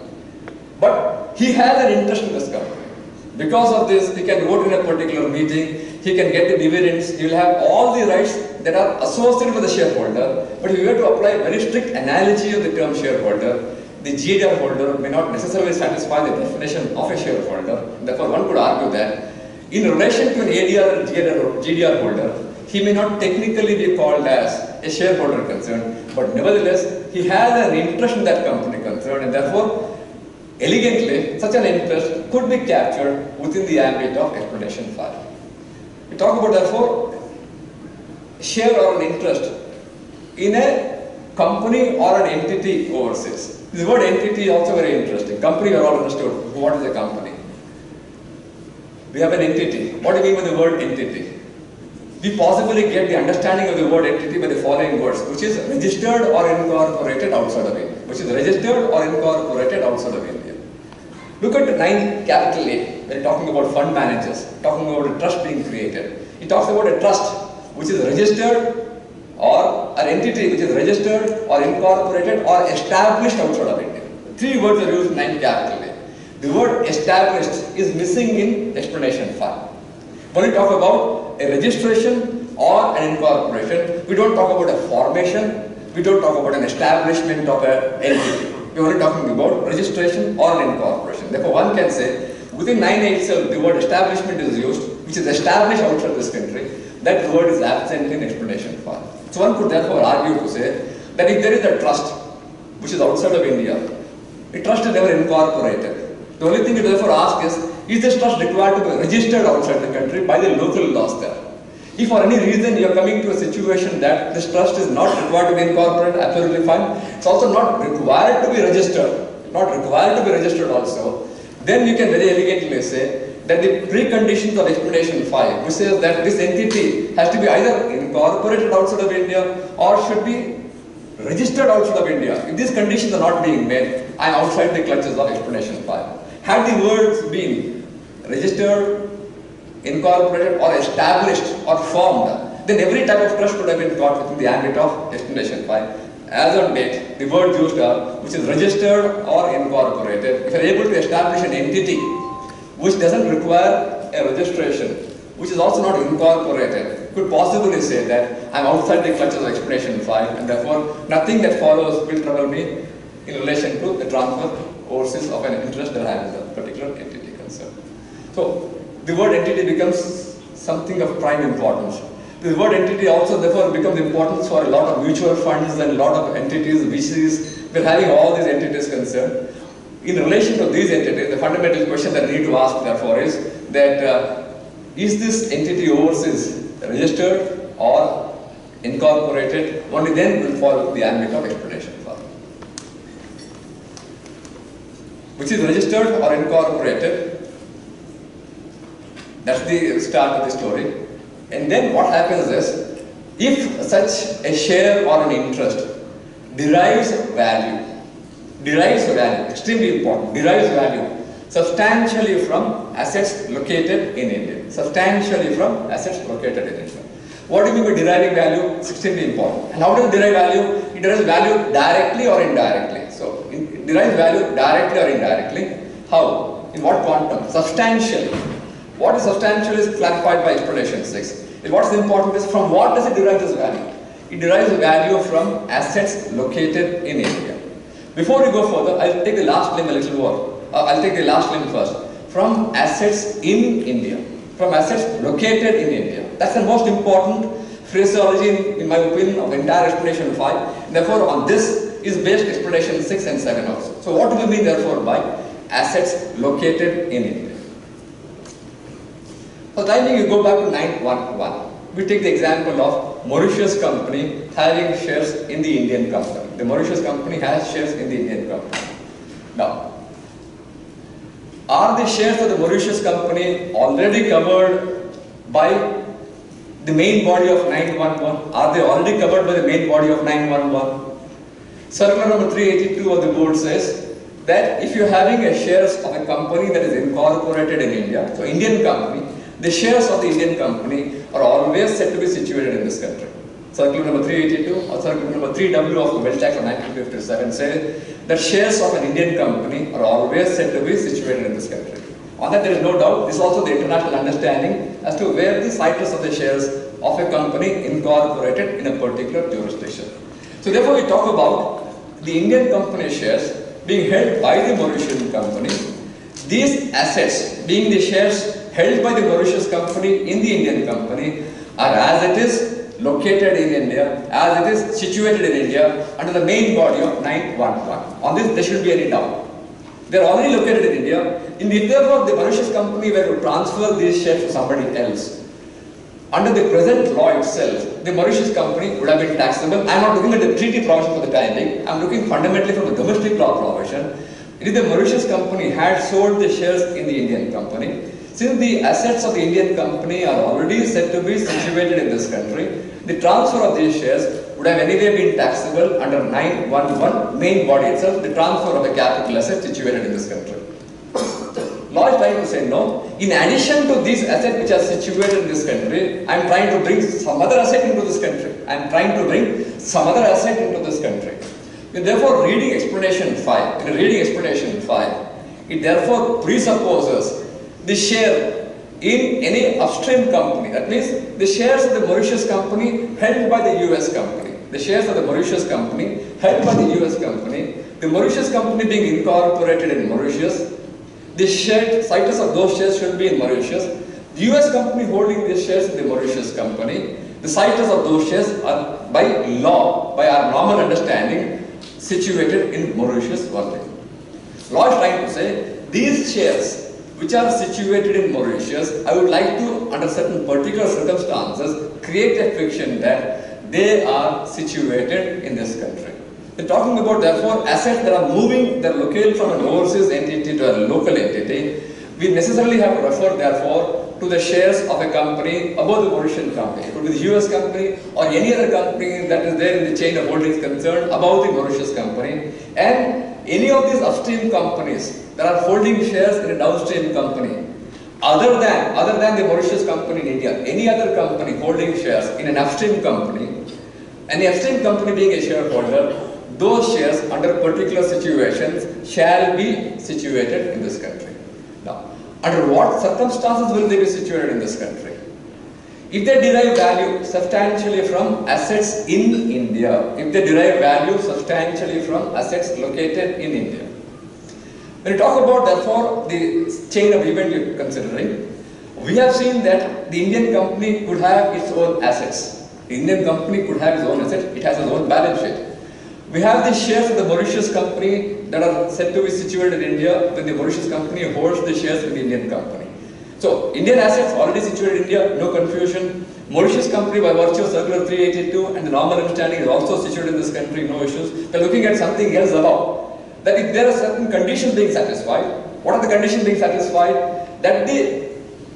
But he has an interest in this company. Because of this, he can vote in a particular meeting, he can get the dividends, he will have all the rights that are associated with the shareholder. But if you were to apply a very strict analogy of the term shareholder, the G D R holder may not necessarily satisfy the definition of a shareholder. Therefore, one could argue that in relation to an A D R or G D R holder, he may not technically be called as a shareholder concerned, but nevertheless, he has an interest in that company concerned, and therefore, elegantly, such an interest could be captured within the ambit of explanation five. We talk about, therefore, share or an interest in a company or an entity overseas. The word entity is also very interesting. Company, are all understood. What is a company? We have an entity. What do you mean by the word entity? We possibly get the understanding of the word entity by the following words, which is registered or incorporated outside of India. Which is registered or incorporated outside of India. Look at nine capital A, when talking about fund managers, talking about a trust being created. He talks about a trust which is registered or an entity which is registered or incorporated or established outside of India. Three words are used in nine capital A. The word established is missing in explanation five. When we talk about a registration or an incorporation, we don't talk about a formation, we don't talk about an establishment of an entity. We are only talking about registration or an incorporation. Therefore, one can say, within nine A itself, the word establishment is used, which is established outside this country. That word is absent in explanation five. So one could therefore argue to say that if there is a trust which is outside of India, a trust is never incorporated. The only thing you therefore ask is, is this trust required to be registered outside the country by the local laws there? If for any reason you are coming to a situation that this trust is not required to be incorporated, absolutely fine. It's also not required to be registered, not required to be registered also. Then you can very elegantly say that the preconditions of explanation five, which says that this entity has to be either incorporated outside of India or should be registered outside of India. If these conditions are not being met, I am outside the clutches of explanation five. Had the words been registered, incorporated or established or formed, then every type of trust would have been caught within the ambit of explanation five. As on date, the word used are which is registered or incorporated. If you are able to establish an entity which doesn't require a registration, which is also not incorporated, could possibly say that I am outside the clutches of explanation five, and therefore nothing that follows will trouble me in relation to the transfer overseas of an interest that I have in the particular entity concerned. So the word entity becomes something of prime importance. The word entity also therefore becomes important for a lot of mutual funds and a lot of entities, V Cs. We are having all these entities concerned. In relation to these entities, the fundamental question that we need to ask therefore is that uh, is this entity overseas registered or incorporated? Only then will fall the ambit of explanation five. Which is registered or incorporated? That's the start of the story. And then what happens is, if such a share or an interest derives value, derives value, extremely important, derives value substantially from assets located in India. Substantially from assets located in India. What do you mean by deriving value? It's extremely important. And how does it derive value? It derives value directly or indirectly. So, it derives value directly or indirectly. How? In what quantum? Substantially. What is substantial is clarified by explanation six. What is important is from what does it derive this value? It derives value from assets located in India. Before we go further, I'll take the last limb a little more. Uh, I'll take the last limb first. From assets in India. From assets located in India. That's the most important phraseology in, in my opinion of the entire explanation five. Therefore, on this is based explanation six and seven also. So what do we mean therefore by assets located in India? For the time being, you go back to nine one one. We take the example of Mauritius company having shares in the Indian company. The Mauritius company has shares in the Indian company. Now, are the shares of the Mauritius company already covered by the main body of nine one one? Are they already covered by the main body of nine one one? Circular number three eighty-two of the board says that if you are having a shares of a company that is incorporated in India, so Indian company, the shares of the Indian company are always said to be situated in this country. Circular number three eighty-two or circular number three W of the Wealth Tax of nineteen fifty-seven says that shares of an Indian company are always said to be situated in this country. On that there is no doubt. This is also the international understanding as to where the situs of the shares of a company incorporated in a particular jurisdiction. So therefore we talk about the Indian company shares being held by the Mauritian company. These assets being the shares held by the Mauritius company in the Indian company are as it is located in India, as it is situated in India under the main body of nine one one. On this there should be any doubt. They are already located in India. In the therefore the Mauritius company were to transfer these shares to somebody else. Under the present law itself, the Mauritius company would have been taxable. I am not looking at the treaty provision for the time being. I am looking fundamentally from the domestic law provision. If the Mauritius company had sold the shares in the Indian company, since the assets of the Indian company are already said to be situated in this country, the transfer of these shares would have anyway been taxable under nine one one main body itself, the transfer of a capital asset situated in this country. Law is trying to say no. In addition to these assets which are situated in this country, I am trying to bring some other asset into this country. I am trying to bring some other asset into this country. And therefore, reading explanation five, in reading explanation five, it therefore presupposes the share in any upstream company. That means the shares of the Mauritius company held by the U S company. The shares of the Mauritius company held by the U S company. The Mauritius company being incorporated in Mauritius. The share, situs of those shares should be in Mauritius. The U S company holding these shares in the Mauritius company. The situs of those shares are by law, by our normal understanding, situated in Mauritius only. Law is trying to say these shares which are situated in Mauritius, I would like to, under certain particular circumstances, create a fiction that they are situated in this country. We're talking about, therefore, assets that are moving, that are located from an overseas entity to a local entity. We necessarily have to refer, therefore, to the shares of a company above the Mauritian company. It could be the U S company or any other company that is there in the chain of holdings concerned above the Mauritius company. And any of these upstream companies that are holding shares in a downstream company, other than, other than the Mauritius company in India, any other company holding shares in an upstream company, and the upstream company being a shareholder, those shares under particular situations shall be situated in this country. Now, under what circumstances will they be situated in this country? If they derive value substantially from assets in India, if they derive value substantially from assets located in India. When we talk about, therefore, the chain of event you're considering, we have seen that the Indian company could have its own assets. The Indian company could have its own assets, it has its own balance sheet. We have the shares of the Mauritius company that are said to be situated in India when the Mauritius company holds the shares in the Indian company. So, Indian assets already situated in India, no confusion. Mauritius company by virtue of Circular three eighty-two and the normal understanding is also situated in this country, no issues. We are looking at something else above. That if there are certain conditions being satisfied, what are the conditions being satisfied? That the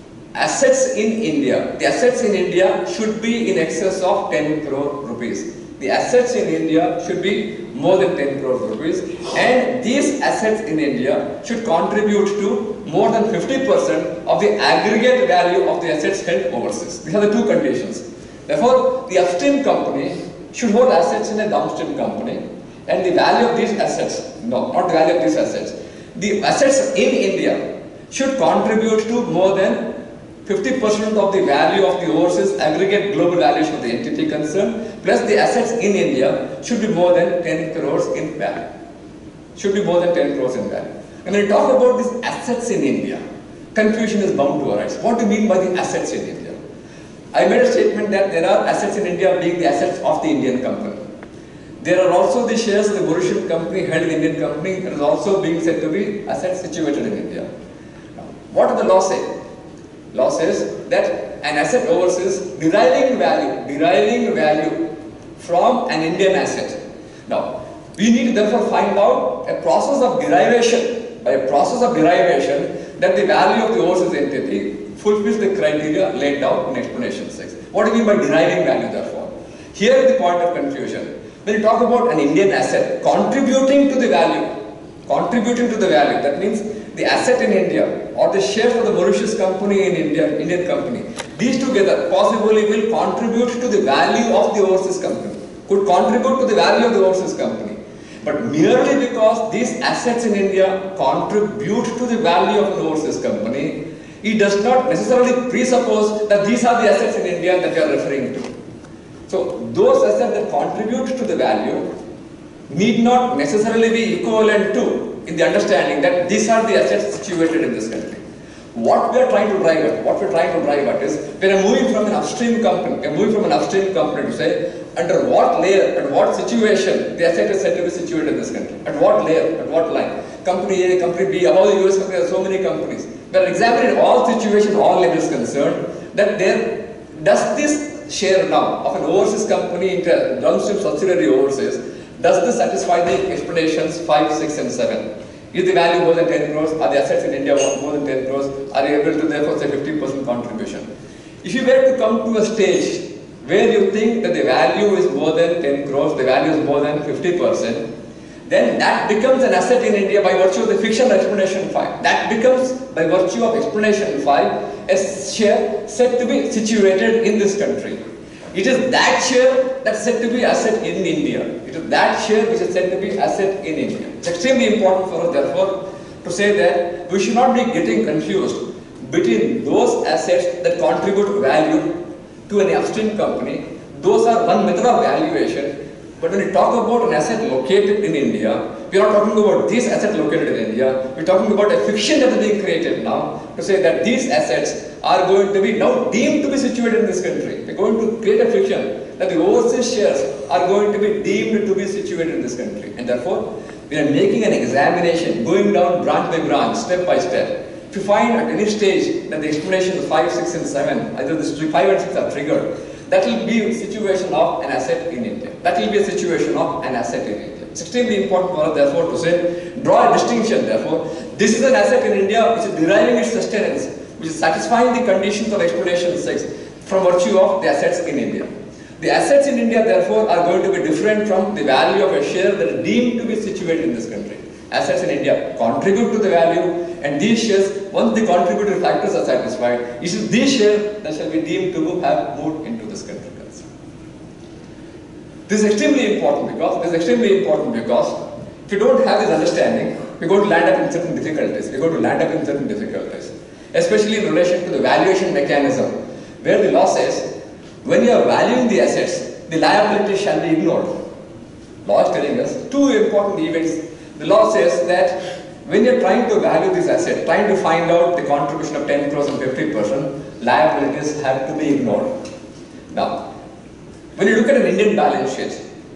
assets in India, the assets in India should be in excess of ten crore rupees. The assets in India should be more than ten crore rupees, and these assets in India should contribute to more than fifty percent of the aggregate value of the assets held overseas. These are the two conditions. Therefore, the upstream company should hold assets in a downstream company, and the value of these assets, no, not the value of these assets, the assets in India should contribute to more than fifty percent of the value of the overseas aggregate global valuation of the entity concerned, plus the assets in India should be more than ten crores in value. Should be more than ten crores in value. And when we talk about these assets in India, confusion is bound to arise. What do you mean by the assets in India? I made a statement that there are assets in India being the assets of the Indian company. There are also the shares of the Mauritian company held in the Indian company that is also being said to be assets situated in India. Now, what does the law say? Law says that an asset overseas deriving value, deriving value from an Indian asset. Now, we need to therefore find out a process of derivation, by a process of derivation, that the value of the overseas entity fulfills the criteria laid down in explanation six. What do you mean by deriving value, therefore? Here is the point of confusion. When you talk about an Indian asset contributing to the value, contributing to the value, that means the asset in India or the shares of the Mauritius company in India, Indian company, these together possibly will contribute to the value of the overseas company, could contribute to the value of the overseas company. But merely because these assets in India contribute to the value of an overseas company, it does not necessarily presuppose that these are the assets in India that you are referring to. So, those assets that contribute to the value need not necessarily be equivalent to, in the understanding that these are the assets situated in this country. What we are trying to drive at, what we are trying to drive at is, we are moving from an upstream company, we are moving from an upstream company to say, under what layer, at what situation the asset is said to be situated in this country. At what layer, at what line. Company A, company B, above the U S company, there are so many companies. We are examining all situations, all levels concerned, that there, does this share now of an overseas company into downstream subsidiary overseas, does this satisfy the explanations five, six and seven? Is the value more than ten crores? Are the assets in India more than ten crores? Are you able to therefore say fifty percent contribution? If you were to come to a stage where you think that the value is more than ten crores, the value is more than fifty percent, then that becomes an asset in India by virtue of the fictional explanation five. That becomes, by virtue of explanation five, a share said to be situated in this country. It is that share that's said to be asset in India. It is that share which is said to be asset in India. It's extremely important for us, therefore, to say that we should not be getting confused between those assets that contribute value to an upstream company. Those are one method of valuation. But when we talk about an asset located in India, we are not talking about this asset located in India. We are talking about a fiction that is being created now to say that these assets are going to be now deemed to be situated in this country. We are going to create a fiction that the overseas shares are going to be deemed to be situated in this country. And therefore, we are making an examination, going down branch by branch, step by step. If you find at any stage that the explanations five, six, and seven, either the five and six are triggered, that will be a situation of an asset in India. That will be a situation of an asset in India. It's extremely important for us, therefore, to say, draw a distinction, therefore. This is an asset in India which is deriving its sustenance, which is satisfying the conditions of explanation six from virtue of the assets in India. The assets in India, therefore, are going to be different from the value of a share that is deemed to be situated in this country. Assets in India contribute to the value, and these shares, once the contributory factors are satisfied, it is these shares that shall be deemed to have moved into this country. This is extremely important because this is extremely important because if you don't have this understanding, we're going to land up in certain difficulties. We're going to land up in certain difficulties, especially in relation to the valuation mechanism, where the law says when you are valuing the assets, the liability shall be ignored. Law is telling us two important events. The law says that when you're trying to value this asset, trying to find out the contribution of ten percent, fifty percent, liabilities have to be ignored. Now, when you look at an Indian balance sheet,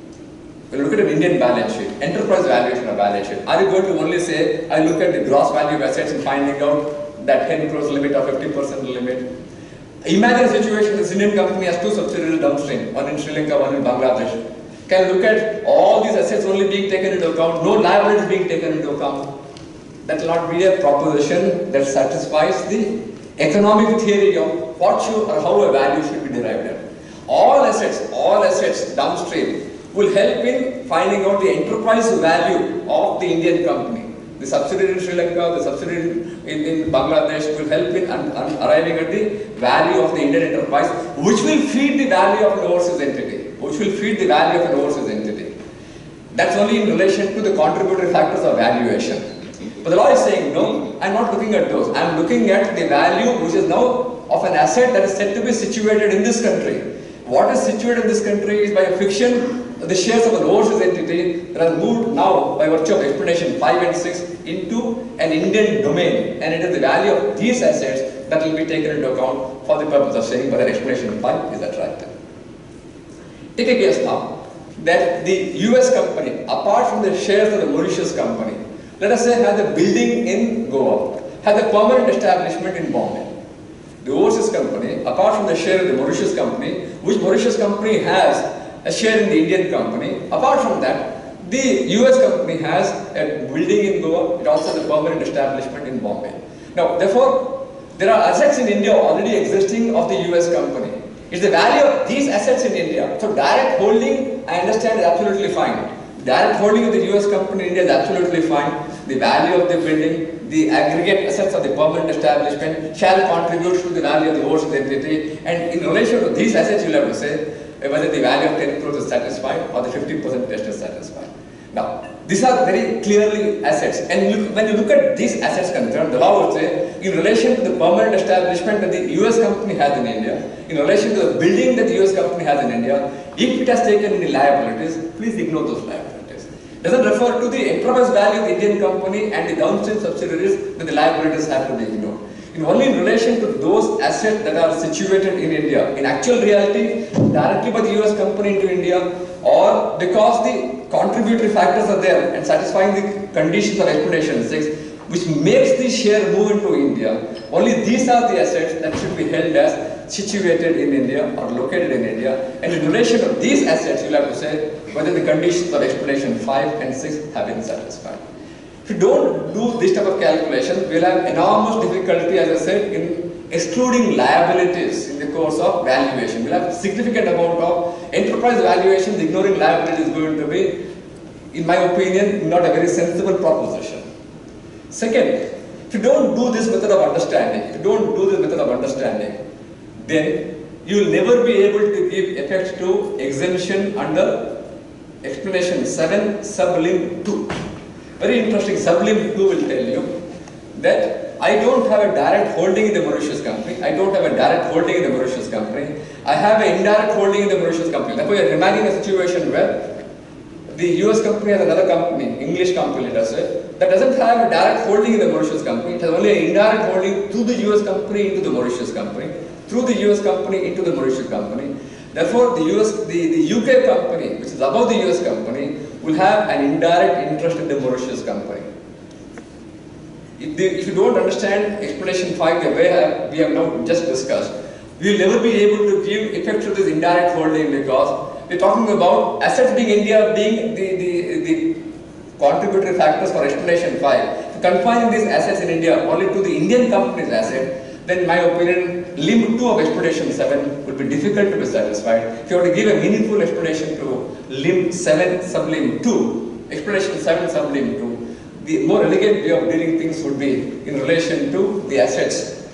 when you look at an Indian balance sheet, enterprise valuation of balance sheet, are you going to only say, I look at the gross value of assets and finding out that ten crores limit or fifty percent limit? Imagine a situation, this Indian company has two subsidiaries downstream, one in Sri Lanka, one in Bangladesh. Can you look at all these assets only being taken into account, no liabilities being taken into account? That will not be a proposition that satisfies the economic theory of what should or how a value should be derived at. All assets, all assets downstream will help in finding out the enterprise value of the Indian company. The subsidiary in Sri Lanka, the subsidiary in, in Bangladesh will help in un, un, arriving at the value of the Indian enterprise, which will feed the value of an overseas entity, which will feed the value of an overseas entity. That's only in relation to the contributory factors of valuation. But the law is saying, no, I'm not looking at those. I'm looking at the value which is now of an asset that is said to be situated in this country. What is situated in this country is by a fiction, the shares of an overseas entity that has moved now by virtue of explanation five and six into an Indian domain, and it is the value of these assets that will be taken into account for the purpose of saying whether explanation five is attractive. Take a case now that the U S company, apart from the shares of the Mauritius company, let us say has a building in Goa, has a permanent establishment in Bombay. The overseas company, apart from the share of the Mauritius company, which Mauritius company has a share in the Indian company, apart from that, the U S company has a building in Goa, it also has a permanent establishment in Bombay. Now, therefore, there are assets in India already existing of the U S company. It's the value of these assets in India. So direct holding, I understand, is absolutely fine. Direct holding of the U S company in India is absolutely fine. The value of the building, the aggregate assets of the permanent establishment shall contribute to the value of the overseas entity, and in relation to these assets you will have to say whether the value of ten crores is satisfied or the fifty percent test is satisfied. Now, these are very clearly assets, and look, when you look at these assets concerned, the law would say in relation to the permanent establishment that the U S company has in India, in relation to the building that the U S company has in India, if it has taken any liabilities, please ignore those liabilities. Doesn't refer to the enterprise value of the Indian company and the downstream subsidiaries that the liabilities have to be ignored. In only in relation to those assets that are situated in India, in actual reality, directly by the U S company into India, or because the contributory factors are there and satisfying the conditions of explanation six, which makes the share move into India, only these are the assets that should be held as situated in India or located in India, and in relation to these assets you will have to say whether the conditions of explanation five and six have been satisfied. If you don't do this type of calculation, we will have enormous difficulty, as I said, in excluding liabilities in the course of valuation. We will have significant amount of enterprise valuations, ignoring liabilities is going to be, in my opinion, not a very sensible proposition. Second, if you don't do this method of understanding, if you don't do this method of understanding, then you will never be able to give effect to exemption under explanation seven sublim two. Very interesting, sublim two will tell you that I don't have a direct holding in the Mauritius company, I don't have a direct holding in the Mauritius company, I have an indirect holding in the Mauritius company. Therefore, you are imagining a situation where the U S company has another company, English company let us say, that doesn't have a direct holding in the Mauritius company, it has only an indirect holding through the U S company into the Mauritius company, through the U S company into the Mauritius company. Therefore, the, U S, the, the U K company, which is above the U S company, will have an indirect interest in the Mauritius company. If, the, if you don't understand explanation five the way we have now just discussed, we will never be able to give effect to this indirect holding, because we are talking about assets being India being the, the, the contributory factors for explanation five. Confining these assets in India only to the Indian company's asset, then in my opinion, limb two of explanation seven would be difficult to be satisfied. If you want to give a meaningful explanation to limb seven sublimb two, explanation seven sublimb two, the more elegant way of dealing things would be in relation to the assets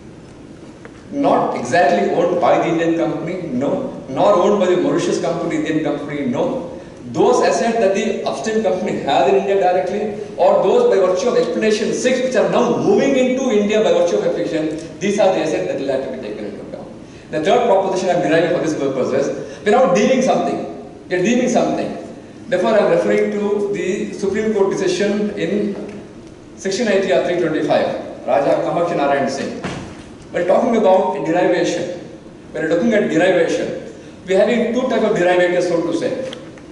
not exactly owned by the Indian company, no, nor owned by the Mauritius company, Indian company, no. Those assets that the upstream company has in India directly, or those by virtue of explanation six which are now moving into India by virtue of effiction, these are the assets that will have to be taken into account. The third proposition I am deriving for this purpose is, we are now deeming something, we are deeming something. Therefore, I am referring to the Supreme Court decision in Section I T R three twenty-five, Raja Kamakshi Narayan Singh. We are talking about derivation. We are looking at derivation. We are having two types of derivatives, so to say,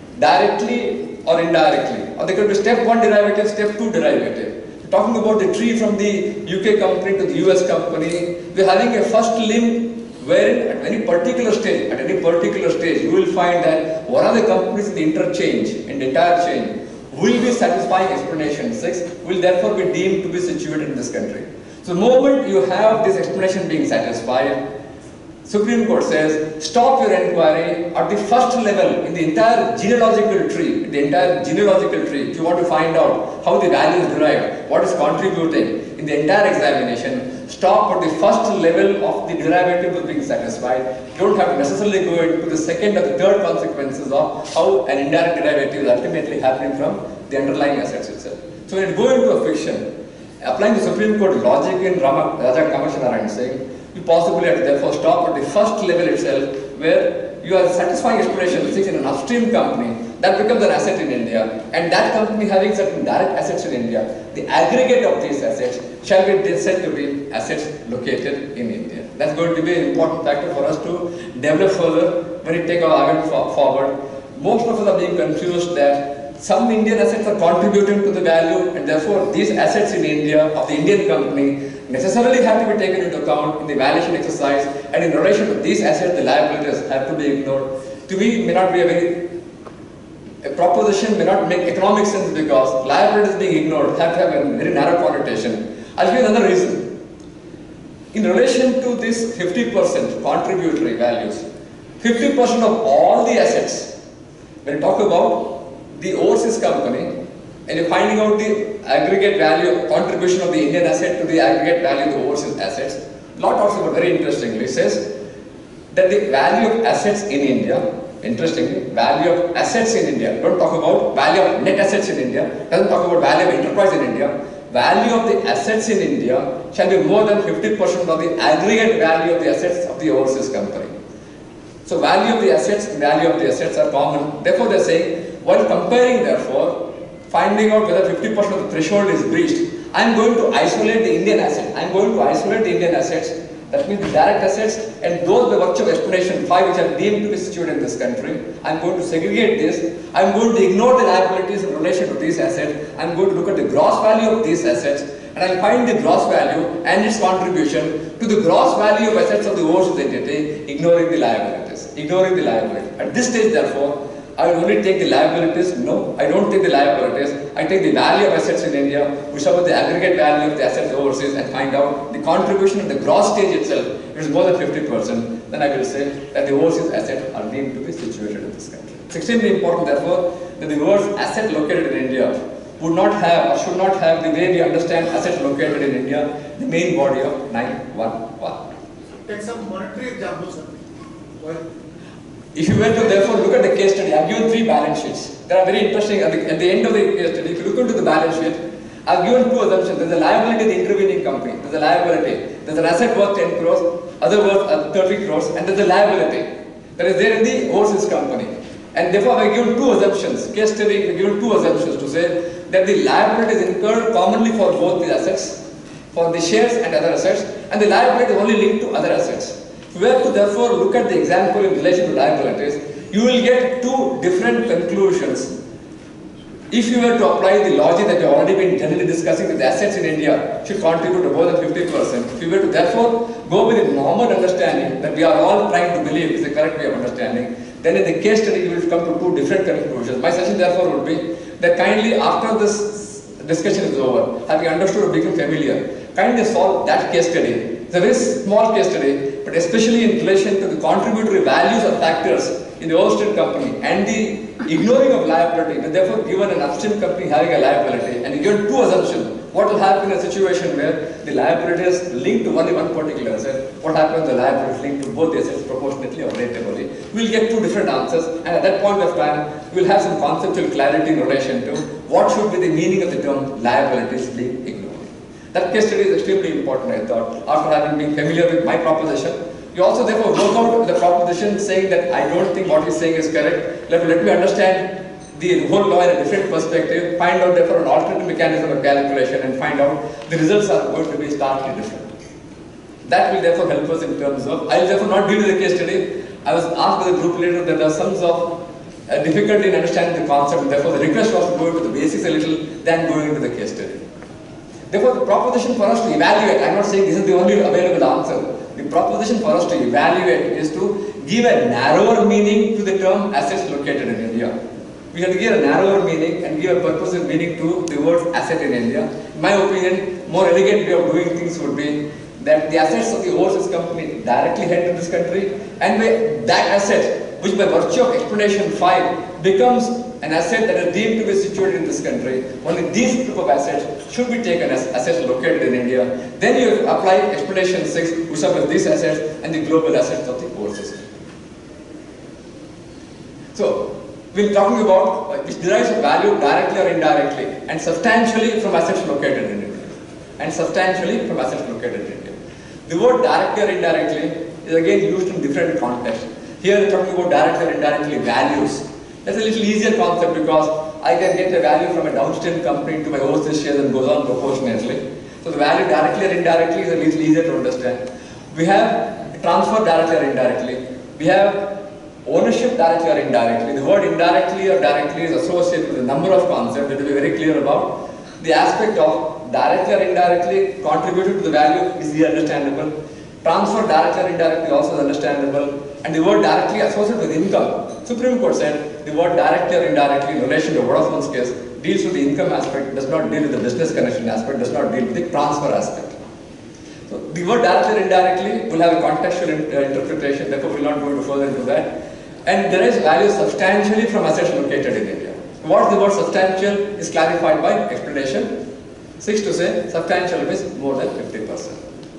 directly or indirectly. Or they could be step one derivative, step two derivative. We are talking about the tree from the U K company to the U S company. We are having a first limb wherein at any particular stage, at any particular stage, you will find that one of the companies in the interchange, in the entire chain, will be satisfying explanation six, will therefore be deemed to be situated in this country. So the moment you have this explanation being satisfied, Supreme Court says, stop your inquiry at the first level in the entire genealogical tree, the entire genealogical tree. If you want to find out how the value is derived, what is contributing in the entire examination, stop at the first level of the derivative of being satisfied. You don't have to necessarily go into the second or the third consequences of how an indirect derivative is ultimately happening from the underlying assets itself. So when you go into a fiction, applying the Supreme Court logic in Rama, Raja Kamakshi Narayan Singh, you possibly have to therefore stop at the first level itself, where you are satisfying explanation six in an upstream company that becomes an asset in India, and that company having certain direct assets in India, the aggregate of these assets shall be said to be assets located in India. That's going to be an important factor for us to develop further when we take our argument forward. Most of us are being confused that some Indian assets are contributing to the value, and therefore these assets in India of the Indian company necessarily have to be taken into account in the valuation exercise, and in relation to these assets, the liabilities have to be ignored. To me, it may not be a very, a proposition may not make economic sense, because liabilities being ignored have to have a very narrow connotation. I'll give you another reason. In relation to this fifty percent contributory values, fifty percent of all the assets, when you talk about the overseas company, and you're finding out the aggregate value contribution of the Indian asset to the aggregate value of the overseas assets, law talks about very interestingly, says that the value of assets in India, interestingly, value of assets in India, don't talk about value of net assets in India, doesn't talk about value of enterprise in India, value of the assets in India shall be more than fifty percent of the aggregate value of the assets of the overseas company. So value of the assets, value of the assets are common. Therefore they are saying, while comparing therefore, finding out whether fifty percent of the threshold is breached, I am going to isolate the Indian asset. I am going to isolate the Indian assets, that means the direct assets, and those by virtue of explanation five which are deemed to be situated in this country. I am going to segregate this. I am going to ignore the liabilities in relation to these assets. I am going to look at the gross value of these assets, and I will find the gross value and its contribution to the gross value of assets of the overseas entity, ignoring the liabilities. Ignoring the liability. At this stage, therefore, I will only take the liabilities. No, I don't take the liabilities. I take the value of assets in India, which are the aggregate value of the assets overseas, and find out the contribution at the gross stage itself. If it is more than fifty percent, then I will say that the overseas assets are deemed to be situated in this country. It's extremely important, therefore, that the words asset located in India would not have or should not have the way we understand assets located in India, the main body of nine one one. Take some monetary examples, sir. Well, if you were to therefore look at the case study, I have given three balance sheets. They are very interesting. At the, at the end of the case study, if you look into the balance sheet, I have given two assumptions. There is a liability of the intervening company. There is a liability. There is an asset worth ten crores, other worth uh, thirty crores, and there is a liability that is there in the overseas company. And therefore, I have given two assumptions. Case study, I have given two assumptions to say that the liability is incurred commonly for both the assets, for the shares and other assets, and the liability is only linked to other assets. If you have to therefore look at the example in relation to liabilities, you will get two different conclusions If you were to apply the logic that we have already been generally discussing, that the assets in India should contribute to more than fifty percent, if you were to therefore go with a normal understanding that we are all trying to believe is the correct way of understanding, then in the case study you will come to two different conclusions. My suggestion therefore would be that kindly after this discussion is over, having understood or become familiar, kindly solve that case study. It's a very small case study, but especially in relation to the contributory values or factors in the overstreet company and the ignoring of liability, and therefore given an upstream company having a liability and given two assumptions. What will happen in a situation where the liability is linked to only one particular asset? What happens when the liability is linked to both the assets proportionately or relatively? We will get two different answers, and at that point of time, we will have some conceptual clarity in relation to what should be the meaning of the term liabilities being ignored. That case study is extremely important, I thought, after having been familiar with my proposition. You also therefore work out the proposition saying that I don't think what he's saying is correct. Let, let me understand the whole law in a different perspective, find out therefore an alternative mechanism of calculation and find out the results are going to be starkly different. That will therefore help us in terms of, I will therefore not deal with the case study. I was asked by the group leader that there are some of uh, difficulty in understanding the concept, and therefore the request was to go into the basics a little than going into the case study. Therefore the proposition for us to evaluate, I am not saying this is the only available answer. The proposition for us to evaluate is to give a narrower meaning to the term assets located in India. We have to give a narrower meaning and give a purposive meaning to the word asset in India. In my opinion, more elegant way of doing things would be that the assets of the overseas company directly head to this country, and by that asset, which by virtue of explanation five becomes an asset that is deemed to be situated in this country, only these group of assets should be taken as assets located in India. Then you apply explanation six, which are with these assets and the global assets of the overseas. So, we are talking about uh, which derives value directly or indirectly and substantially from assets located in India. And substantially from assets located in India. The word directly or indirectly is again used in different contexts. Here we are talking about directly or indirectly values. That's a little easier concept because I can get a value from a downstream company into my overseas shares and goes on proportionately. So the value directly or indirectly is a little easier to understand. We have transfer directly or indirectly. We have ownership directly or indirectly. The word indirectly or directly is associated with a number of concepts that we are very clear about. The aspect of directly or indirectly contributed to the value is understandable. Transfer directly or indirectly also is understandable. And the word directly associated with income. Supreme Court said the word directly or indirectly in relation to Vodafone's case deals with the income aspect, does not deal with the business connection aspect, does not deal with the transfer aspect. So the word directly or indirectly will have a contextual in, uh, interpretation, therefore we will not go into further into that. And there is value substantially from assets located in India. What the word substantial is clarified by explanation. Six to say substantial means more than fifty percent.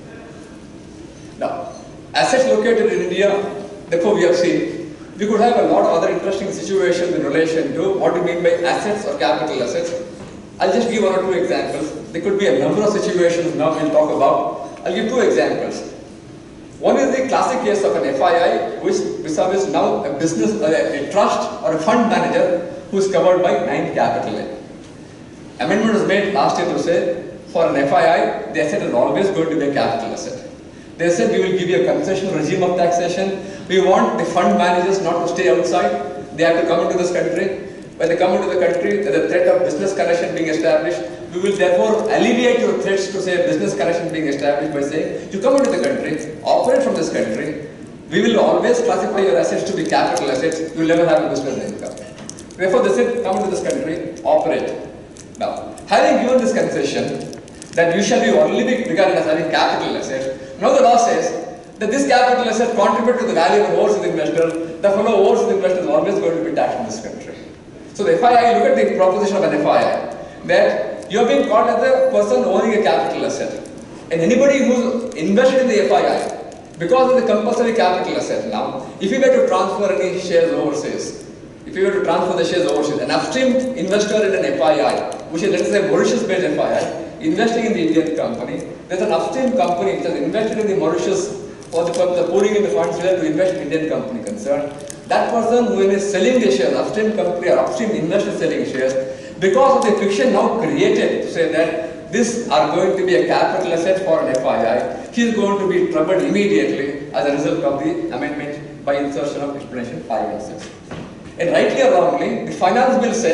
Now, assets located in India, therefore we have seen, we could have a lot of other interesting situations in relation to what we mean by assets or capital assets. I'll just give one or two examples. There could be a number of situations now we'll talk about. I'll give two examples. One is the classic case of an F I I, which is now a business, a, a trust or a fund manager who is covered by nine capital A. Amendment was made last year to say, for an F I I, the asset is always going to be a capital asset. They said we will give you a concession regime of taxation. We want the fund managers not to stay outside. They have to come into this country. When they come into the country, there is a threat of business connection being established. We will therefore alleviate your threats to say a business connection being established by saying, you come into the country, operate from this country, we will always classify your assets to be capital assets, you will never have a business income. Therefore they said, come into this country, operate. Now, having given this concession, that you shall be only be regarded as having capital assets, now the law says that this capital asset contribute to the value of an overseas investor, the fellow overseas investor is always going to be taxed in this country. So the F I I, look at the proposition of an F I I, that you are being called as a person owning a capital asset. And anybody who's invested in the F I I, because of the compulsory capital asset now, if you were to transfer any shares overseas, if you were to transfer the shares overseas, an upstream investor in an F I I, which is let's say Mauritius-based F I I, investing in the Indian company, there's an upstream company which has invested in the Mauritius for the purpose of pooling in the funds there to invest in Indian company concerned. That person who is selling the shares, upstream company or upstream investor selling shares, because of the fiction now created to say that these are going to be a capital asset for an F I I, he is going to be troubled immediately as a result of the amendment by insertion of explanation five and six. And rightly or wrongly, the finance bill said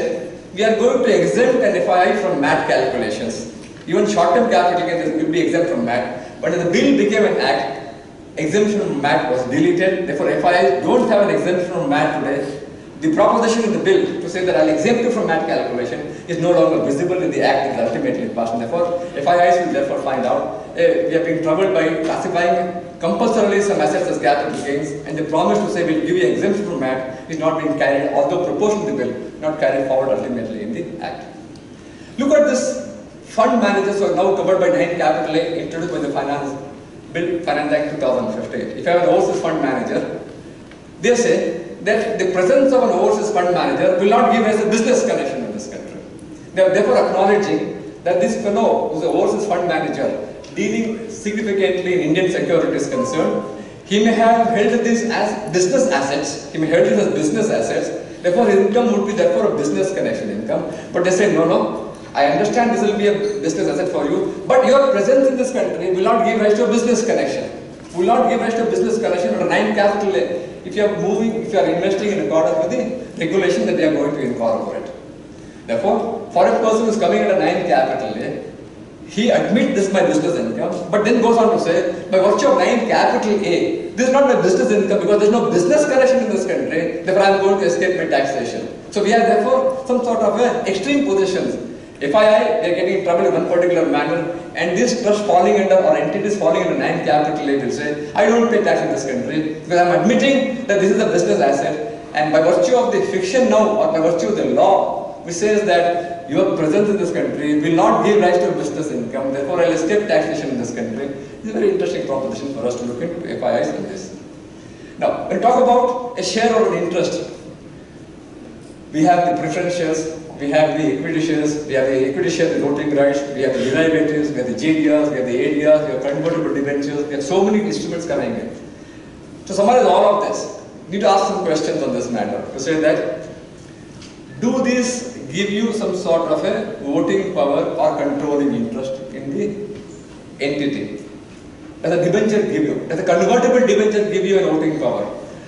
we are going to exempt an F I I from M A T calculations. Even short-term capital gains will be exempt from M A T. But when the bill became an act, exemption from M A T was deleted. Therefore, F I Is don't have an exemption from M A T today. The proposition in the bill to say that I'll exempt you from M A T calculation is no longer visible in the act that is ultimately passed. And therefore, F I Is will therefore find out uh, we have been troubled by classifying compulsorily some assets as capital gains, and the promise to say we'll give you exemption from M A T is not being carried, although proposed in the bill, not carried forward ultimately in the act. Look at this. Fund managers who are now covered by nine capital A introduced by the Finance Bill, Finance Act two thousand fifteen. If I have an overseas fund manager, they say that the presence of an overseas fund manager will not give us a business connection in this country. They are therefore acknowledging that this fellow who is an overseas fund manager dealing significantly in Indian security is concerned, he may have held this as business assets, he may held it as business assets, therefore his income would be therefore a business connection income. But they say no, no, I understand this will be a business asset for you, but your presence in this country will not give rise to a business connection. Will not give rise to a business connection or a nine capital A if you are moving, if you are investing in accordance with the regulation that they are going to incorporate. Therefore, for a person who is coming at a nine capital A, he admits this is my business income, but then goes on to say, by virtue of nine capital A, this is not my business income because there is no business connection in this country, therefore I am going to escape my taxation. So we have therefore some sort of a extreme positions. F I I, they are getting in trouble in one particular manner, and this trust falling under or entities falling under nine capital A will say, I don't pay tax in this country because I am admitting that this is a business asset, and by virtue of the fiction now or by virtue of the law, which says that your presence in this country will not give rise to a business income, therefore I will escape taxation in this country. This is a very interesting proposition for us to look into F I Is in this. Now, when we talk about a share or an interest, we have the preference shares, we have the equity shares, we have the equity shares with voting rights, we have the derivatives, we have the J D Rs, we have the A D Rs, we have convertible debentures, we have so many instruments coming in. To summarize all of this, we need to ask some questions on this matter. To say that, do these give you some sort of a voting power or controlling interest in the entity? Does a debenture give you? Does a convertible debenture give you a voting power?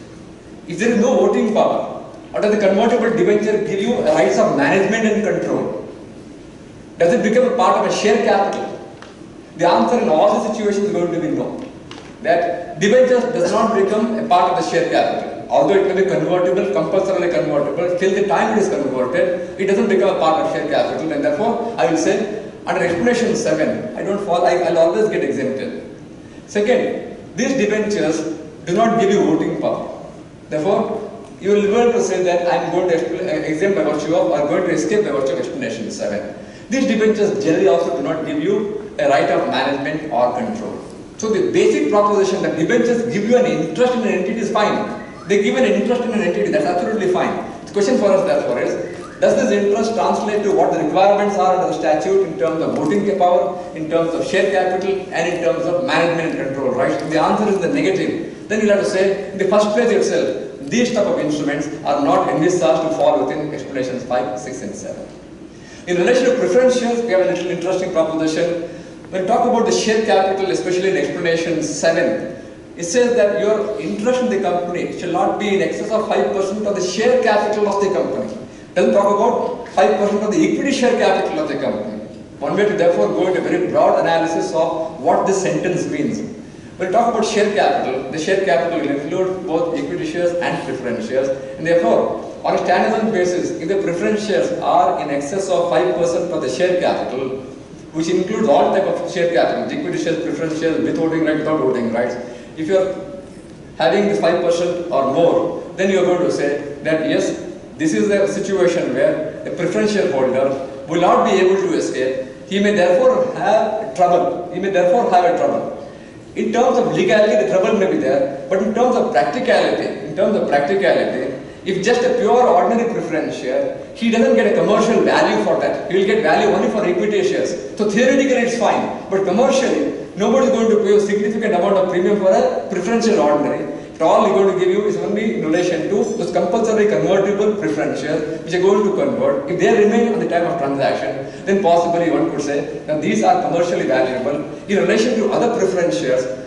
If there is no voting power, or does the convertible debenture give you rights of management and control? Does it become a part of a share capital? The answer in all the situations is going to be no. That debentures does not become a part of the share capital. Although it may be convertible, compulsorily convertible, till the time it is converted, it doesn't become a part of share capital, and therefore I will say under explanation seven, I don't fall, I, I'll always get exempted. Second, these debentures do not give you voting power. Therefore, you will be able to say that I am going to exempt by virtue of or going to escape by virtue of explanation seven. These debentures generally also do not give you a right of management or control. So the basic proposition that debentures give you an interest in an entity is fine. They give an interest in an entity, that's absolutely fine. The question for us therefore is, does this interest translate to what the requirements are under the statute in terms of voting power, in terms of share capital, and in terms of management and control rights? If the answer is the negative, then you'll have to say, in the first place itself, these type of instruments are not envisaged to fall within explanations five, six, and seven. In relation to preference shares, we have a little interesting proposition. When we talk about the share capital, especially in explanation seven, it says that your interest in the company shall not be in excess of five percent of the share capital of the company. It doesn't talk about five percent of the equity share capital of the company. One way to therefore go into a very broad analysis of what this sentence means. When we talk about share capital, the share capital will include both equity shares and preference shares, and therefore, on a standalone basis, if the preference shares are in excess of five percent of the share capital, which includes all type of share capital, equity shares, preference shares, with voting rights, without voting rights, if you are having this five percent or more, then you are going to say that yes, this is a situation where a preference shareholder will not be able to escape. He may therefore have trouble. He may therefore have a trouble. In terms of legality, the trouble may be there, but in terms of practicality, in terms of practicality, if just a pure ordinary preference share, he doesn't get a commercial value for that. He will get value only for equity shares. So theoretically it's fine, but commercially, nobody is going to pay a significant amount of premium for a preferential ordinary. All he's going to give you is only in relation to those compulsory convertible preference shares which are going to convert. If they remain on the time of transaction, then possibly one could say that these are commercially valuable. In relation to other preference shares,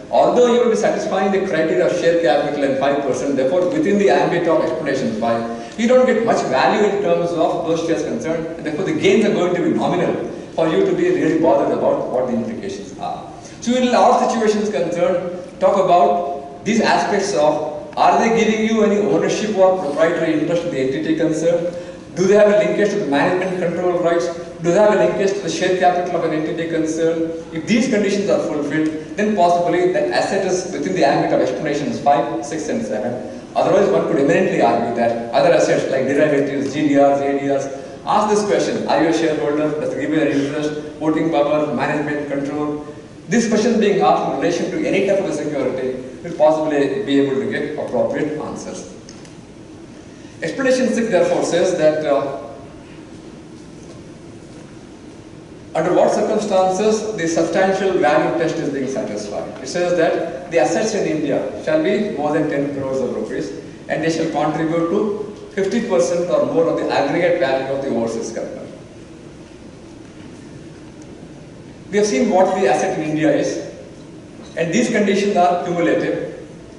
although you will be satisfying the criteria of share capital and five percent, therefore within the ambit of explanation five, you don't get much value in terms of those shares concerned, and therefore the gains are going to be nominal for you to be really bothered about what the implications are. So in our situations concerned, talk about these aspects of, are they giving you any ownership or proprietary interest in the entity concerned? Do they have a linkage to the management control rights? Do they have a linkage to the share capital of an entity concerned? If these conditions are fulfilled, then possibly that asset is within the ambit of explanations five, six and seven. Otherwise, one could eminently argue that other assets like derivatives, G D Rs, A D Rs, ask this question: are you a shareholder? Does it give you an interest? Voting power, management control? This question being asked in relation to any type of a security will possibly be able to get appropriate answers. Explanation six therefore says that uh, under what circumstances the substantial value test is being satisfied. It says that the assets in India shall be more than ten crores of rupees and they shall contribute to fifty percent or more of the aggregate value of the overseas company. We have seen what the asset in India is, and these conditions are cumulative.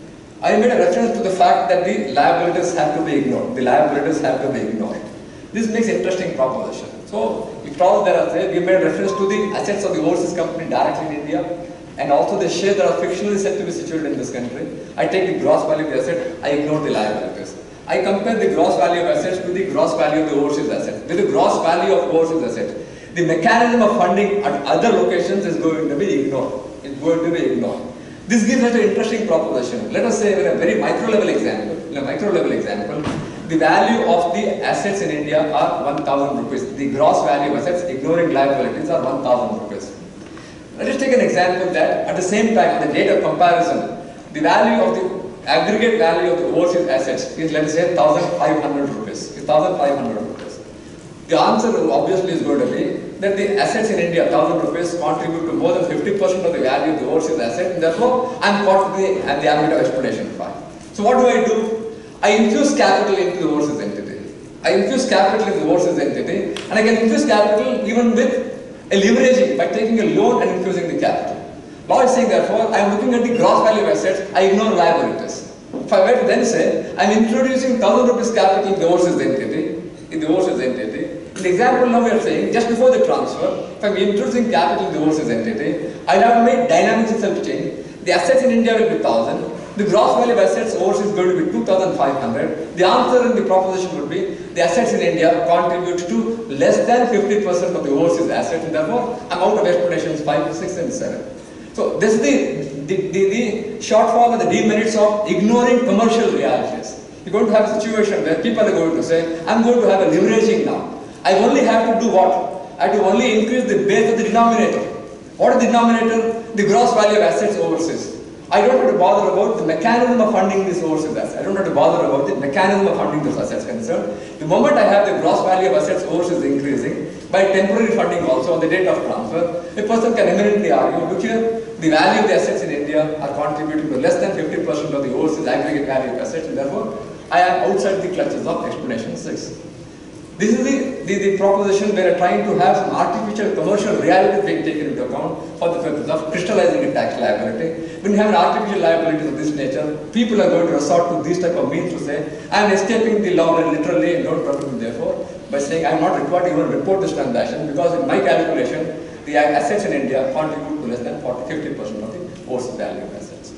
I made a reference to the fact that the liabilities have to be ignored. The liabilities have to be ignored. This makes interesting proposition. So, if all there are there, we made reference to the assets of the overseas company directly in India, and also the shares that are fictionally said to be situated in this country. I take the gross value of the asset, I ignore the liabilities. I compare the gross value of assets to the gross value of the overseas asset. With the gross value of overseas asset, the mechanism of funding at other locations is going to be ignored. It's going to be ignored. This gives us an interesting proposition. Let us say in a very micro level example, in a micro level example, the value of the assets in India are one thousand rupees. The gross value of assets, ignoring liabilities, are one thousand rupees. Let us take an example that at the same time, on the date of comparison, the value of the aggregate value of the overseas assets is, let us say, one thousand five hundred rupees. one thousand five hundred rupees. The answer obviously is going to be that the assets in India, one thousand rupees, contribute to more than fifty percent of the value of the overseas asset, and therefore I am caught the, at the ambit of explanation five. So what do I do? I infuse capital into the overseas entity. I infuse capital into the overseas entity, and I can infuse capital even with a leveraging by taking a loan and infusing the capital. Law is saying therefore, I am looking at the gross value of assets, I ignore liabilities. If I were to then say, I am introducing one thousand rupees capital in the overseas entity, in the overseas entity, in the example now we are saying, just before the transfer, if I am introducing capital in the overseas entity, I will have to make dynamics itself change. The assets in India will be one thousand. The gross value of assets overseas is going to be two thousand five hundred. The answer in the proposition would be, the assets in India contribute to less than fifty percent of the overseas assets, and therefore I am out of explanations five, six and seven. So this is the, the, the, the shortfall and the demerits of ignoring commercial realities. You are going to have a situation where people are going to say, I am going to have a leveraging now. I only have to do what? I have to only increase the base of the denominator. What is the denominator? The gross value of assets overseas. I don't have to bother about the mechanism of funding this overseas assets. I don't have to bother about the mechanism of funding those assets concerned. The moment I have the gross value of assets overseas increasing, by temporary funding also on the date of transfer, a person can eminently argue, look here, the value of the assets in India are contributing to less than fifty percent of the overseas aggregate value of assets, and therefore I am outside the clutches of explanation six. This is the, the, the proposition where we are trying to have some artificial commercial reality being taken into account for the purpose of crystallizing a tax liability. When you have an artificial liability of this nature, people are going to resort to these type of means to say, I am escaping the law literally and don't trouble me therefore, by saying I am not required to even report this transaction because in my calculation, the assets in India contribute to less than forty, fifty percent of the overseas value of assets.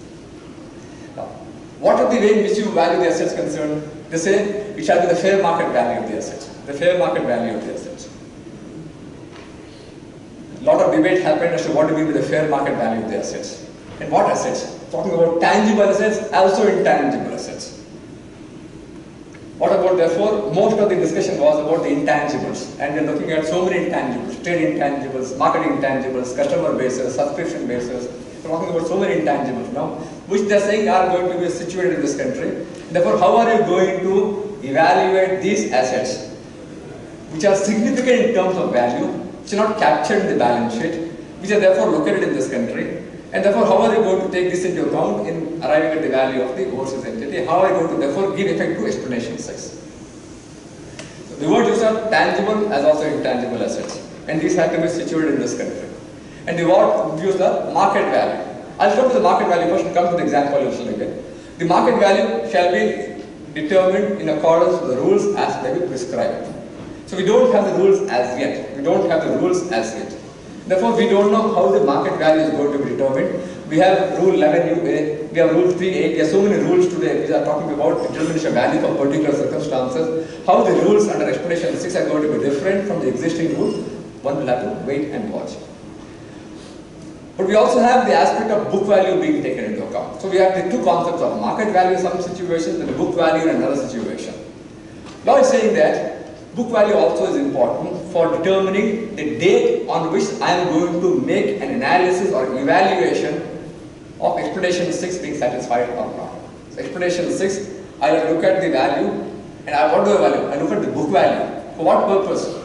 Now, what are the way in which you value the assets concerned? They say it shall be the fair market value of the assets. The fair market value of the assets. A lot of debate happened as to what do we mean by the fair market value of the assets. And what assets? Talking about tangible assets, also intangible assets. What about therefore? Most of the discussion was about the intangibles, and we are looking at so many intangibles, trade intangibles, marketing intangibles, customer bases, subscription bases. We are talking about so many intangibles now, which they are saying are going to be situated in this country. Therefore, how are you going to evaluate these assets, which are significant in terms of value, which are not captured in the balance sheet, which are therefore located in this country, and therefore how are you going to take this into account in arriving at the value of the overseas entity? How are you going to therefore give effect to explanation six? So the word used are tangible as also intangible assets, and these have to be situated in this country. And the word used are market value. I'll come to the market value first and come to the example usually again. The market value shall be determined in accordance with the rules as may be prescribed. So we don't have the rules as yet. We don't have the rules as yet. Therefore, we don't know how the market value is going to be determined. We have rule eleven U A, we have rule three eight, there are so many rules today which are talking about determination of value for particular circumstances. How the rules under explanation six are going to be different from the existing rules, one will have to wait and watch. But we also have the aspect of book value being taken into account. So we have the two concepts of market value in some situations and the book value in another situation. Now it's saying that book value also is important for determining the date on which I am going to make an analysis or evaluation of explanation six being satisfied or not. So explanation six, I will look at the value and I what do I value? I look at the book value. For what purpose?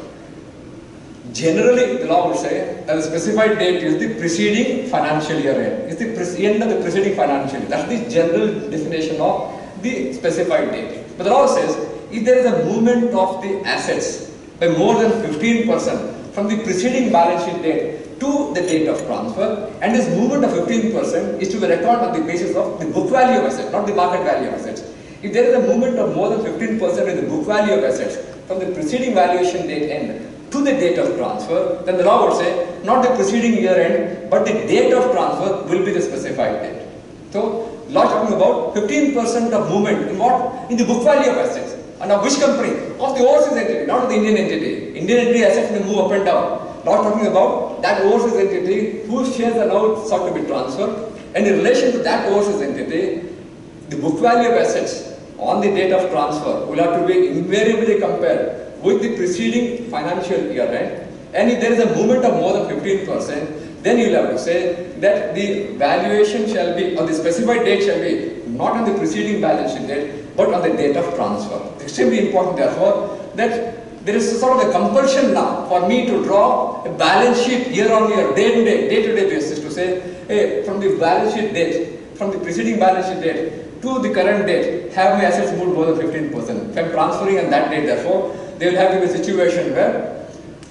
Generally, the law would say that the specified date is the preceding financial year end. It's the end of the preceding financial year. That's the general definition of the specified date. But the law says if there is a movement of the assets by more than fifteen percent from the preceding balance sheet date to the date of transfer, and this movement of fifteen percent is to be recorded on the basis of the book value of assets, not the market value of assets. If there is a movement of more than fifteen percent in the book value of assets from the preceding valuation date end to the date of transfer, then the law would say not the preceding year end, but the date of transfer will be the specified date. So, law talking about fifteen percent of movement in what? In the book value of assets. And of which company? Of the overseas entity, not of the Indian entity. Indian entity assets may move up and down. Not talking about that overseas entity whose shares are now sought to be transferred. And in relation to that overseas entity, the book value of assets on the date of transfer will have to be invariably compared with the preceding financial year end. And if there is a movement of more than fifteen percent, then you will have to say that the valuation shall be, or the specified date shall be not on the preceding balance sheet date, but on the date of transfer. Extremely important, therefore, that there is a sort of a compulsion now for me to draw a balance sheet year on year, day to day, day to day basis to say, hey, from the balance sheet date, from the preceding balance sheet date to the current date, have my assets moved more than fifteen percent. If I am transferring on that date, therefore, there will have to be a situation where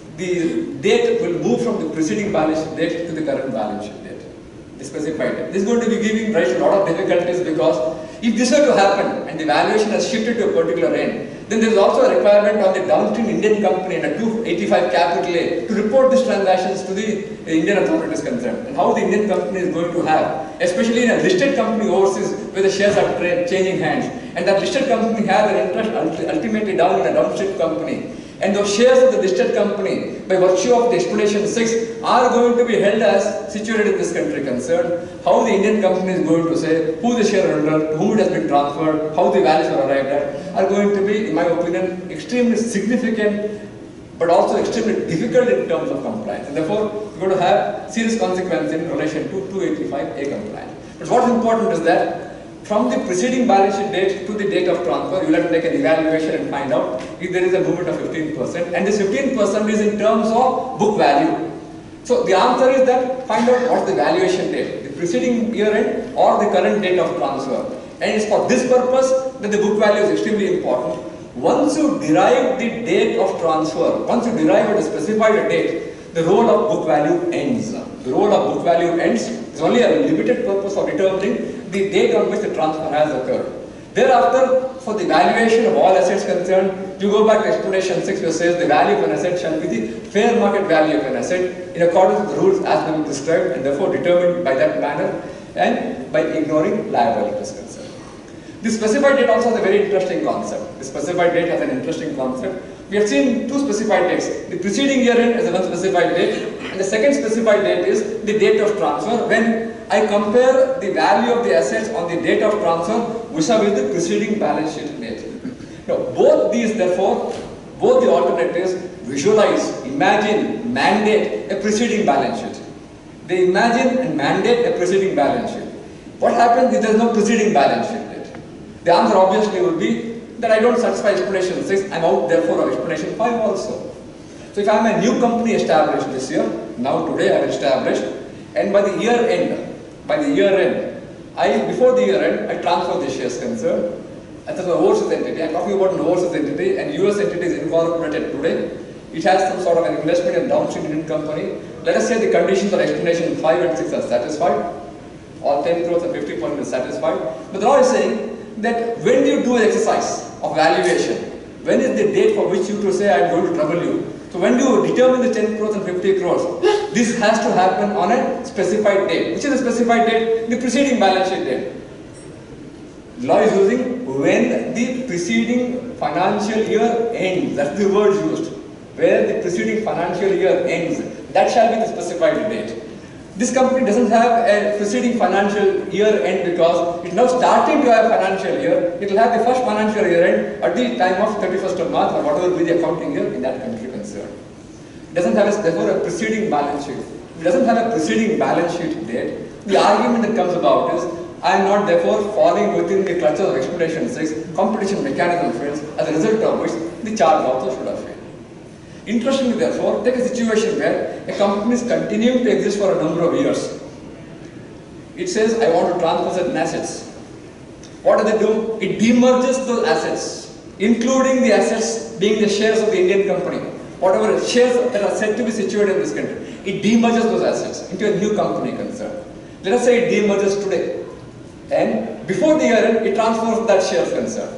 the date will move from the preceding balance sheet date to the current balance sheet date, the specified date. This is going to be giving rise to a lot of difficulties because if this were to happen and the valuation has shifted to a particular end, then there is also a requirement on the downstream Indian company and a two eighty-five capital A to report these transactions to the Indian authorities concerned. And how the Indian company is going to have, especially in a listed company overseas where the shares are changing hands, and that listed company has an interest ultimately down in a downstream company. And those shares of the listed company, by virtue of the explanation six, are going to be held as situated in this country concerned. How the Indian company is going to say who the shareholder, to whom it has been transferred, how the values are arrived at, are going to be, in my opinion, extremely significant, but also extremely difficult in terms of compliance. And therefore, we're going to have serious consequences in relation to two eighty-five A compliance. But what's important is that from the preceding balance sheet date to the date of transfer, you will have to make an evaluation and find out if there is a movement of fifteen percent. And this fifteen percent is in terms of book value. So the answer is that find out what's the valuation date, the preceding year end or the current date of transfer. And it's for this purpose that the book value is extremely important. Once you derive the date of transfer, once you derive at a specified date, the role of book value ends. The role of book value ends. It's only a limited purpose of determining the date on which the transfer has occurred. Thereafter, for the valuation of all assets concerned, you go back to explanation six which says the value of an asset shall be the fair market value of an asset in accordance with the rules as may be prescribed and therefore determined by that manner and by ignoring liabilities concerned. The specified date also has a very interesting concept. The specified date has an interesting concept. We have seen two specified dates. The preceding year end is one specified date, and the second specified date is the date of transfer when I compare the value of the assets on the date of transfer vis-a-vis the preceding balance sheet date. Now, both these, therefore, both the alternatives visualize, imagine, mandate a preceding balance sheet. They imagine and mandate a preceding balance sheet. What happens if there is no preceding balance sheet date? The answer obviously would be that I don't satisfy explanation six, I am out therefore of explanation five also. So if I am a new company established this year, now today I have established, and by the year end, by the year end, I, before the year end, I transfer the shares concerned. As an overseas entity, I am talking about an overseas entity, and U S entity is incorporated today. It has some sort of an investment in downstream Indian company. Let us say the conditions of explanation five and six are satisfied. or ten crores and fifty percent is satisfied. But the law is saying that when you do an exercise of valuation, when is the date for which you to say I am going to trouble you? So when you determine the ten crores and fifty crores, this has to happen on a specified date. Which is a specified date? The preceding balance sheet date. Law is using when the preceding financial year ends. That's the word used. Where the preceding financial year ends. That shall be the specified date. This company doesn't have a preceding financial year end because it's now starting to have a financial year. It will have the first financial year end at the time of thirty-first of March or whatever be the accounting year in that country concerned. It doesn't have a, therefore a preceding balance sheet. It doesn't have a preceding balance sheet date. The argument that comes about is I am not therefore falling within the clutches of explanation six, competition mechanism fails, as a result of which the charge also should have failed. Interestingly therefore, take a situation where a company is continuing to exist for a number of years. It says I want to transfer certain assets. What do they do? It demerges those assets, including the assets being the shares of the Indian company. Whatever shares that are said to be situated in this country, it demerges those assets into a new company concern. Let us say it demerges today. And before the year end, it transfers that shares concern.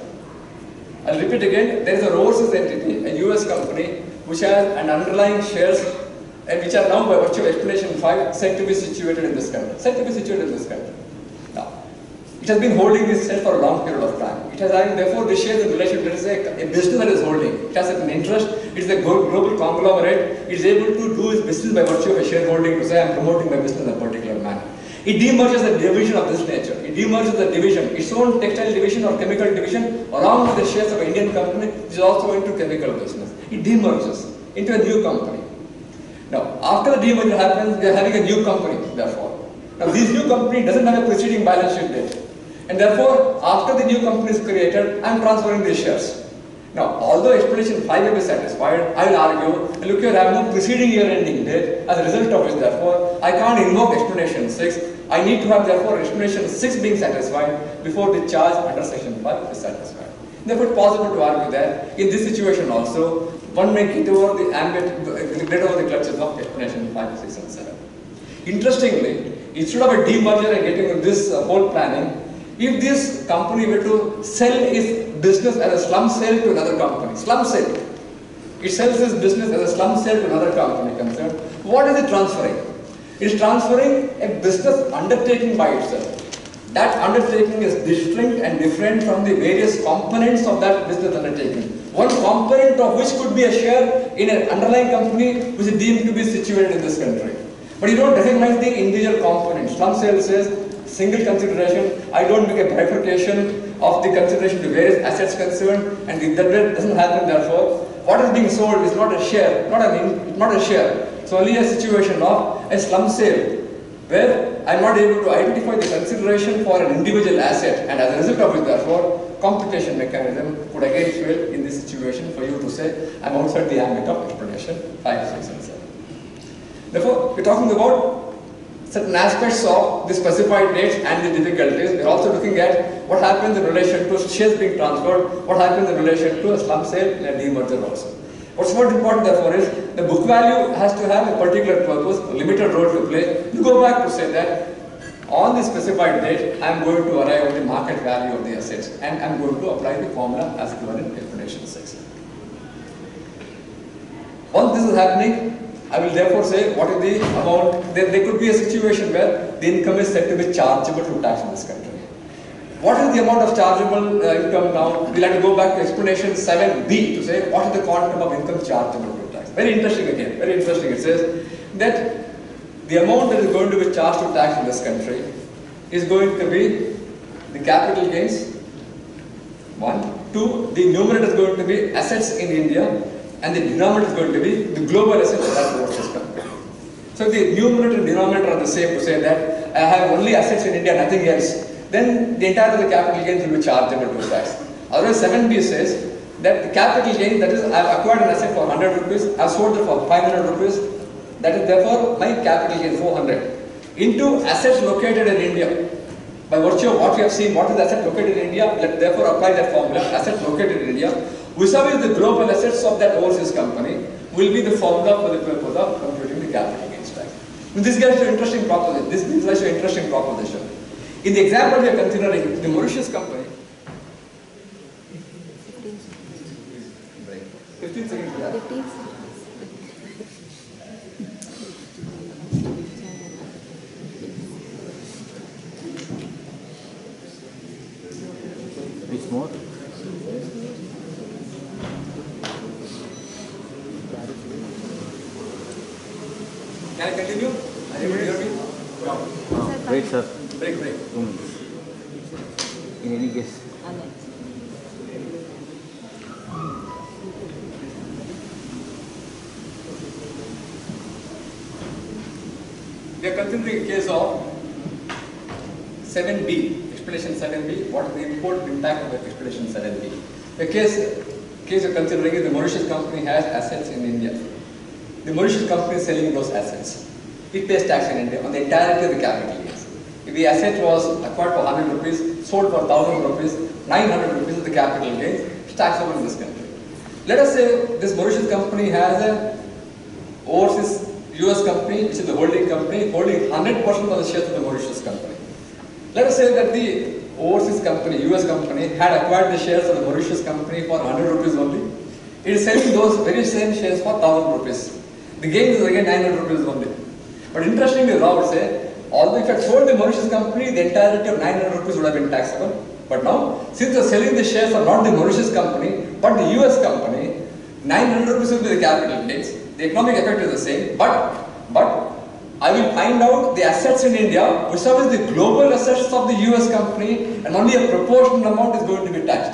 I'll repeat again, there is a overseas entity, a U S company, which has an underlying shares and which are now by virtue of explanation five said to be situated in this country. Said to be situated in this country. Now, it has been holding this share for a long period of time. It has having therefore the shares in relation to a, a business that is holding. It has an interest, it is a global conglomerate, it is able to do its business by virtue of a shareholding to say I am promoting my business in a particular manner. It demerges a division of this nature. It demerges a division, its own textile division or chemical division, along with the shares of an Indian company, which is also into chemical business. It demerges into a new company. Now, after the demerger happens, we are having a new company, therefore. Now, this new company doesn't have a preceding balance sheet date. And therefore, after the new company is created, I am transferring these shares. Now, although explanation five may be satisfied, I will argue, look here, I have no preceding year ending date, as a result of which, therefore, I can't invoke explanation six. I need to have, therefore, explanation six being satisfied before the charge under section five is satisfied. Therefore, it's possible to argue that in this situation also, one may get over the ambit, get over the clutches of explanation five, six, and seven. Interestingly, instead of a demerger and getting into this uh, whole planning, if this company were to sell its business as a slum sale to another company, slum sale, it sells its business as a slum sale to another company concerned, what is it transferring? It is transferring a business undertaking by itself. That undertaking is distinct and different from the various components of that business undertaking. One component of which could be a share in an underlying company which is deemed to be situated in this country. But you don't recognize the individual components. Slum sale says single consideration, I don't make a bifurcation of the consideration to various assets concerned, and if that doesn't happen, therefore, what is being sold is not a share, not an not a share. It's only a situation of a slum sale, where I'm not able to identify the consideration for an individual asset, and as a result of it, therefore, computation mechanism could again fail in this situation for you to say, I'm outside the ambit of explanation five, six, and seven. Therefore, we're talking about certain aspects of the specified dates and the difficulties. We're also looking at what happens in relation to shares being transferred, what happens in relation to a slum sale and a demerger also. What's more important therefore is the book value has to have a particular purpose, a limited role to play. You go back to say that on the specified date, I'm going to arrive at the market value of the assets and I'm going to apply the formula as given in explanation six. Once this is happening, I will therefore say what is the amount. There, there could be a situation where the income is said to be chargeable to tax in this country. What is the amount of chargeable uh, income now? We'll have to go back to explanation seven B to say what is the quantum of income chargeable to tax. Very interesting again, very interesting. It says that the amount that is going to be charged to tax in this country is going to be the capital gains, one. Two, the numerator is going to be assets in India, and the denominator is going to be the global assets that overseas company. So the numerator and denominator are the same to say that I have only assets in India, nothing else. Then the entire of the capital gains will be chargeable to tax. Otherwise, seven B says that the capital gain, that is, I have acquired an asset for one hundred rupees, I have sold it for five hundred rupees, that is therefore my capital gain four hundred, into assets located in India. By virtue of what we have seen, what is the asset located in India, let therefore apply that formula, asset located in India, vis-a-vis the global assets of that overseas company will be the formula for the purpose of computing the capital gains tax. This gives you an interesting proposition. This gives us an interesting proposition. In the example we are considering, the Mauritius company, fifteen seconds. fifteen. Bit more. Can I continue? Are you able to hear me? No. Ah, wait, sir. Break, break. Two minutes. In any case. We are considering a case of seven B, explanation seven B, what is the important impact of explanation seven B. The case, case you are considering is the Mauritius company has assets in India. The Mauritius company is selling those assets. It pays tax in India on the entirety of the capital gains. If the asset was acquired for one hundred rupees, sold for one thousand rupees, nine hundred rupees is the capital gains, it's taxable in this country. Let us say this Mauritius company has a overseas U S company, which is the holding company, holding one hundred percent of the shares of the Mauritius company. Let us say that the overseas company, U S company, had acquired the shares of the Mauritius company for one hundred rupees only. It is selling those very same shares for one thousand rupees. The gain is again nine hundred rupees only. But interestingly, Rao would say, although if I had sold the Mauritius company, the entirety of nine hundred rupees would have been taxable. But now, since they are selling the shares for not the Mauritius company, but the U S company, nine hundred rupees will be the capital gains. The economic effect is the same, but, but I will find out the assets in India, which are the global assets of the U S company, and only a proportional amount is going to be taxed.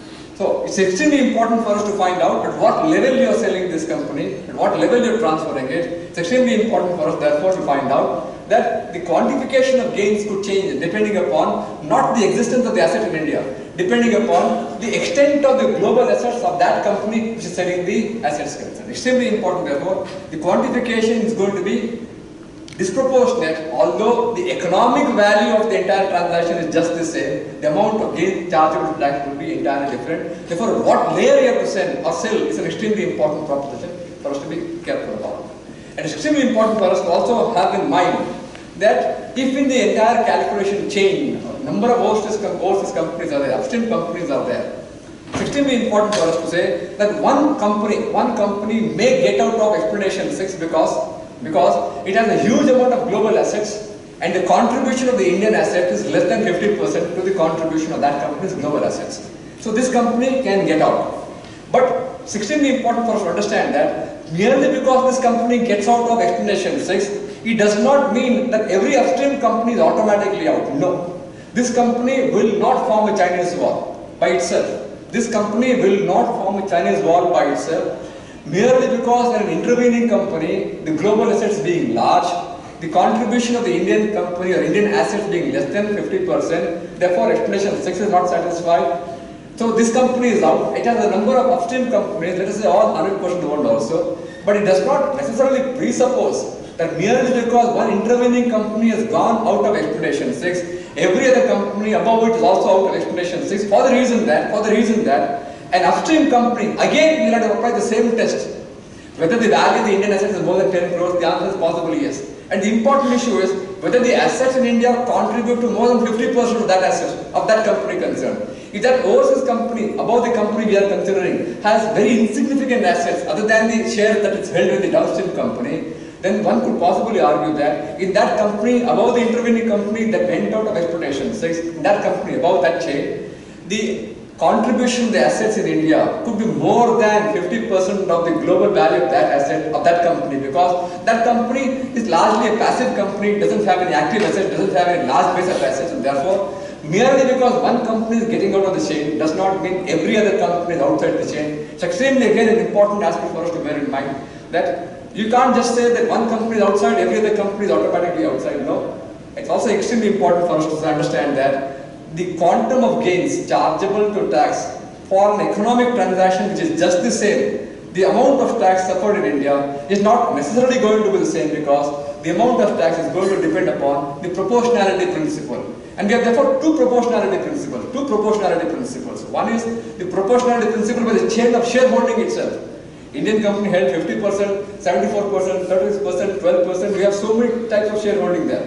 So it's extremely important for us to find out at what level you are selling this company, at what level you are transferring it. It's extremely important for us therefore to find out that the quantification of gains could change depending upon not the existence of the asset in India, depending upon the extent of the global assets of that company which is selling the assets concerned. Extremely important therefore, the quantification is going to be disproportionate, although the economic value of the entire transaction is just the same, the amount of gain chargeable to tax will be entirely different. Therefore, what layer you have to sell or sell is an extremely important proposition for us to be careful about. And it's extremely important for us to also have in mind that if in the entire calculation chain, number of overseas, overseas companies are there, upstream companies are there, it's extremely important for us to say that one company, one company may get out of explanation six because because it has a huge amount of global assets and the contribution of the Indian asset is less than fifty percent to the contribution of that company's global assets. So this company can get out. But it's extremely important for us to understand that merely because this company gets out of explanation six, it does not mean that every upstream company is automatically out. No. This company will not form a Chinese wall by itself. This company will not form a Chinese wall by itself. Merely because they are an intervening company, the global assets being large, the contribution of the Indian company or Indian assets being less than fifty percent, therefore explanation six is not satisfied. So this company is out. It has a number of upstream companies, let us say all one hundred percent owned also, but it does not necessarily presuppose that merely because one intervening company has gone out of explanation six, every other company above it is also out of explanation six for the reason that, for the reason that an upstream company, again we will have to apply the same test. Whether the value of the Indian assets is more than ten crores, the answer is possibly yes. And the important issue is whether the assets in India contribute to more than fifty percent of that asset, of that company concerned. If that overseas company, above the company we are considering, has very insignificant assets other than the shares that is held in the downstream company, then one could possibly argue that in that company, above the intervening company that went out of explanation six, in that company, above that chain, the contribution of the assets in India could be more than fifty percent of the global value of that asset, of that company, because that company is largely a passive company, doesn't have any active assets, doesn't have any large base of assets, and therefore, merely because one company is getting out of the chain does not mean every other company is outside the chain. It's extremely, again, an important aspect for us to bear in mind that you can't just say that one company is outside, every other company is automatically outside. No. It's also extremely important for us to understand that the quantum of gains chargeable to tax for an economic transaction which is just the same, the amount of tax suffered in India is not necessarily going to be the same because the amount of tax is going to depend upon the proportionality principle. And we have therefore two proportionality principles, two proportionality principles. One is the proportionality principle by the chain of shareholding itself. Indian company held fifty percent, seventy-four percent, thirty-six percent, twelve percent, we have so many types of shareholding there.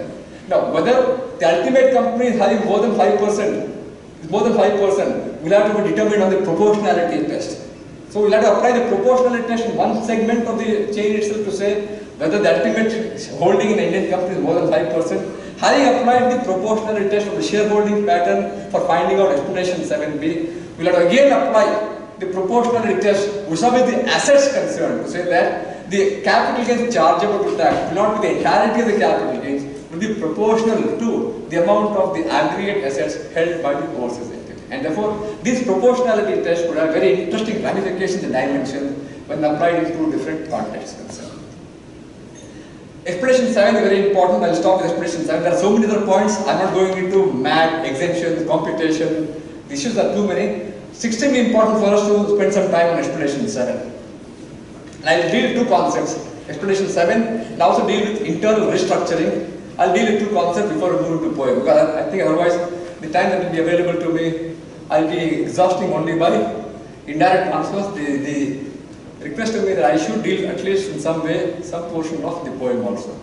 Now, whether the ultimate company is having more than five percent, more than five percent, will have to be determined on the proportionality test. So we'll have to apply the proportionality test in one segment of the chain itself to say whether the ultimate holding in an Indian company is more than five percent. Having applied the proportionality test of the shareholding pattern for finding out explanation seven B, we'll have to again apply the proportionality test vis-a-vis the assets concerned to say that the capital gains chargeable to tax will not be the entirety of the capital gains, will be proportional to the amount of the aggregate assets held by the overseas entity. And therefore, this proportionality test could have very interesting ramifications and dimensions when applied in two different contexts concerned. Explanation seven is very important. I'll stop with explanation seven. There are so many other points. I'm not going into math, exemptions, computation. The issues are too many. It's extremely important for us to spend some time on explanation seven. And I'll deal with two concepts. Explanation seven, and also deal with internal restructuring. I'll deal with two concepts before we move to poem, because I think otherwise the time that will be available to me, I'll be exhausting only by indirect transfers. The, the request to me that I should deal at least in some way, some portion of the poem also.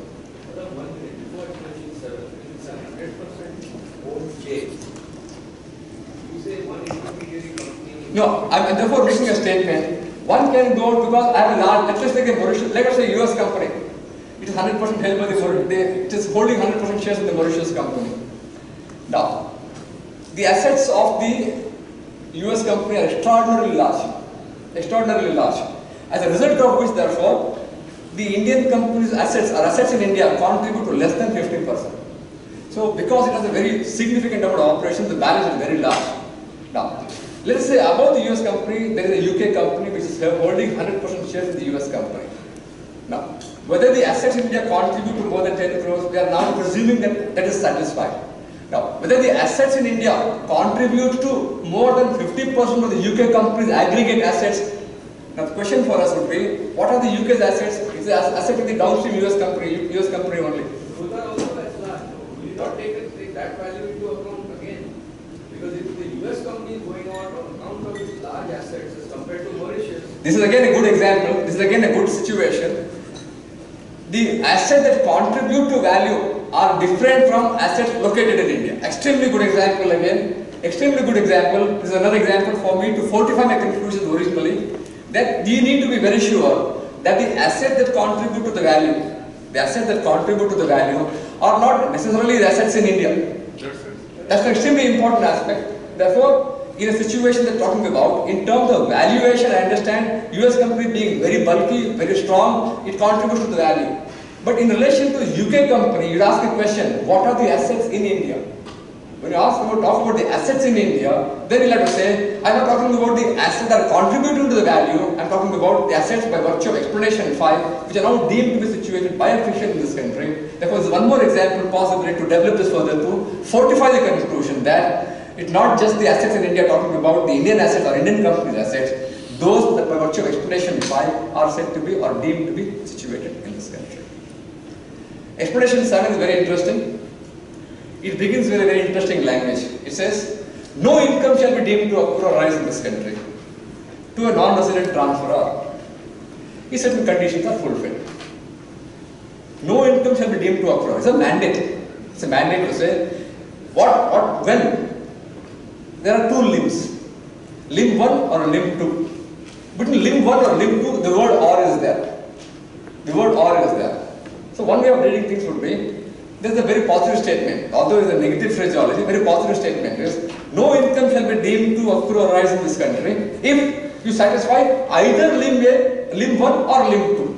No, I'm therefore making a statement. One can go because I have a large, let's take a Mauritius, let us say U S company. It is one hundred percent held by the Mauritius, it is holding one hundred percent shares in the Mauritius company. Now, the assets of the U S company are extraordinarily large. Extraordinarily large. As a result of which, therefore, the Indian company's assets, or assets in India, contribute to less than fifty percent. So, because it has a very significant number of operations, the balance is very large. Now, let us say above the U S company, there is a U K company which is holding one hundred percent shares in the U S company. Now, whether the assets in India contribute to more than ten crores, we are now presuming that that is satisfied. Now, whether the assets in India contribute to more than fifty percent of the U K company's aggregate assets. Now, the question for us would be, what are the U K's assets? It's the asset of the downstream U S company, U S company only. Those are also that's large. Will you not take, take that value into account again? Because if the U S company is going on on account of its large assets as compared to Mauritius. This is again a good example. This is again a good situation. The assets that contribute to value are different from assets located in India. Extremely good example again. Extremely good example. This is another example for me to fortify my conclusions originally. That you need to be very sure that the assets that contribute to the value, the assets that contribute to the value are not necessarily the assets in India. That's an extremely important aspect. Therefore, in a situation that we're talking about, in terms of valuation, I understand U S company being very bulky, very strong, it contributes to the value. But in relation to U K company, you ask a question, what are the assets in India? When you ask about, talk about the assets in India, then you'll have to say, I'm not talking about the assets that are contributing to the value, I'm talking about the assets by virtue of explanation five, which are now deemed to be situated by a fiction in this country. Therefore, there's one more example possibly to develop this further to fortify the conclusion that it's not just the assets in India talking about the Indian assets or Indian companies' assets, those that by virtue of explanation five are said to be or deemed to be situated in this country. Explanation seven is very interesting. It begins with a very interesting language. It says, no income shall be deemed to occur or arise in this country to a non-resident transferor if certain conditions are fulfilled. No income shall be deemed to occur. It's a mandate. It's a mandate to say, what, what, when? There are two limbs, limb one or limb two. Between limb one or limb two, the word or is there. The word or is there. So one way of reading things would be, this is a very positive statement, although it is a negative phraseology, very positive statement is, no income shall be deemed to occur or arise in this country if you satisfy either limb A, limb one or limb two.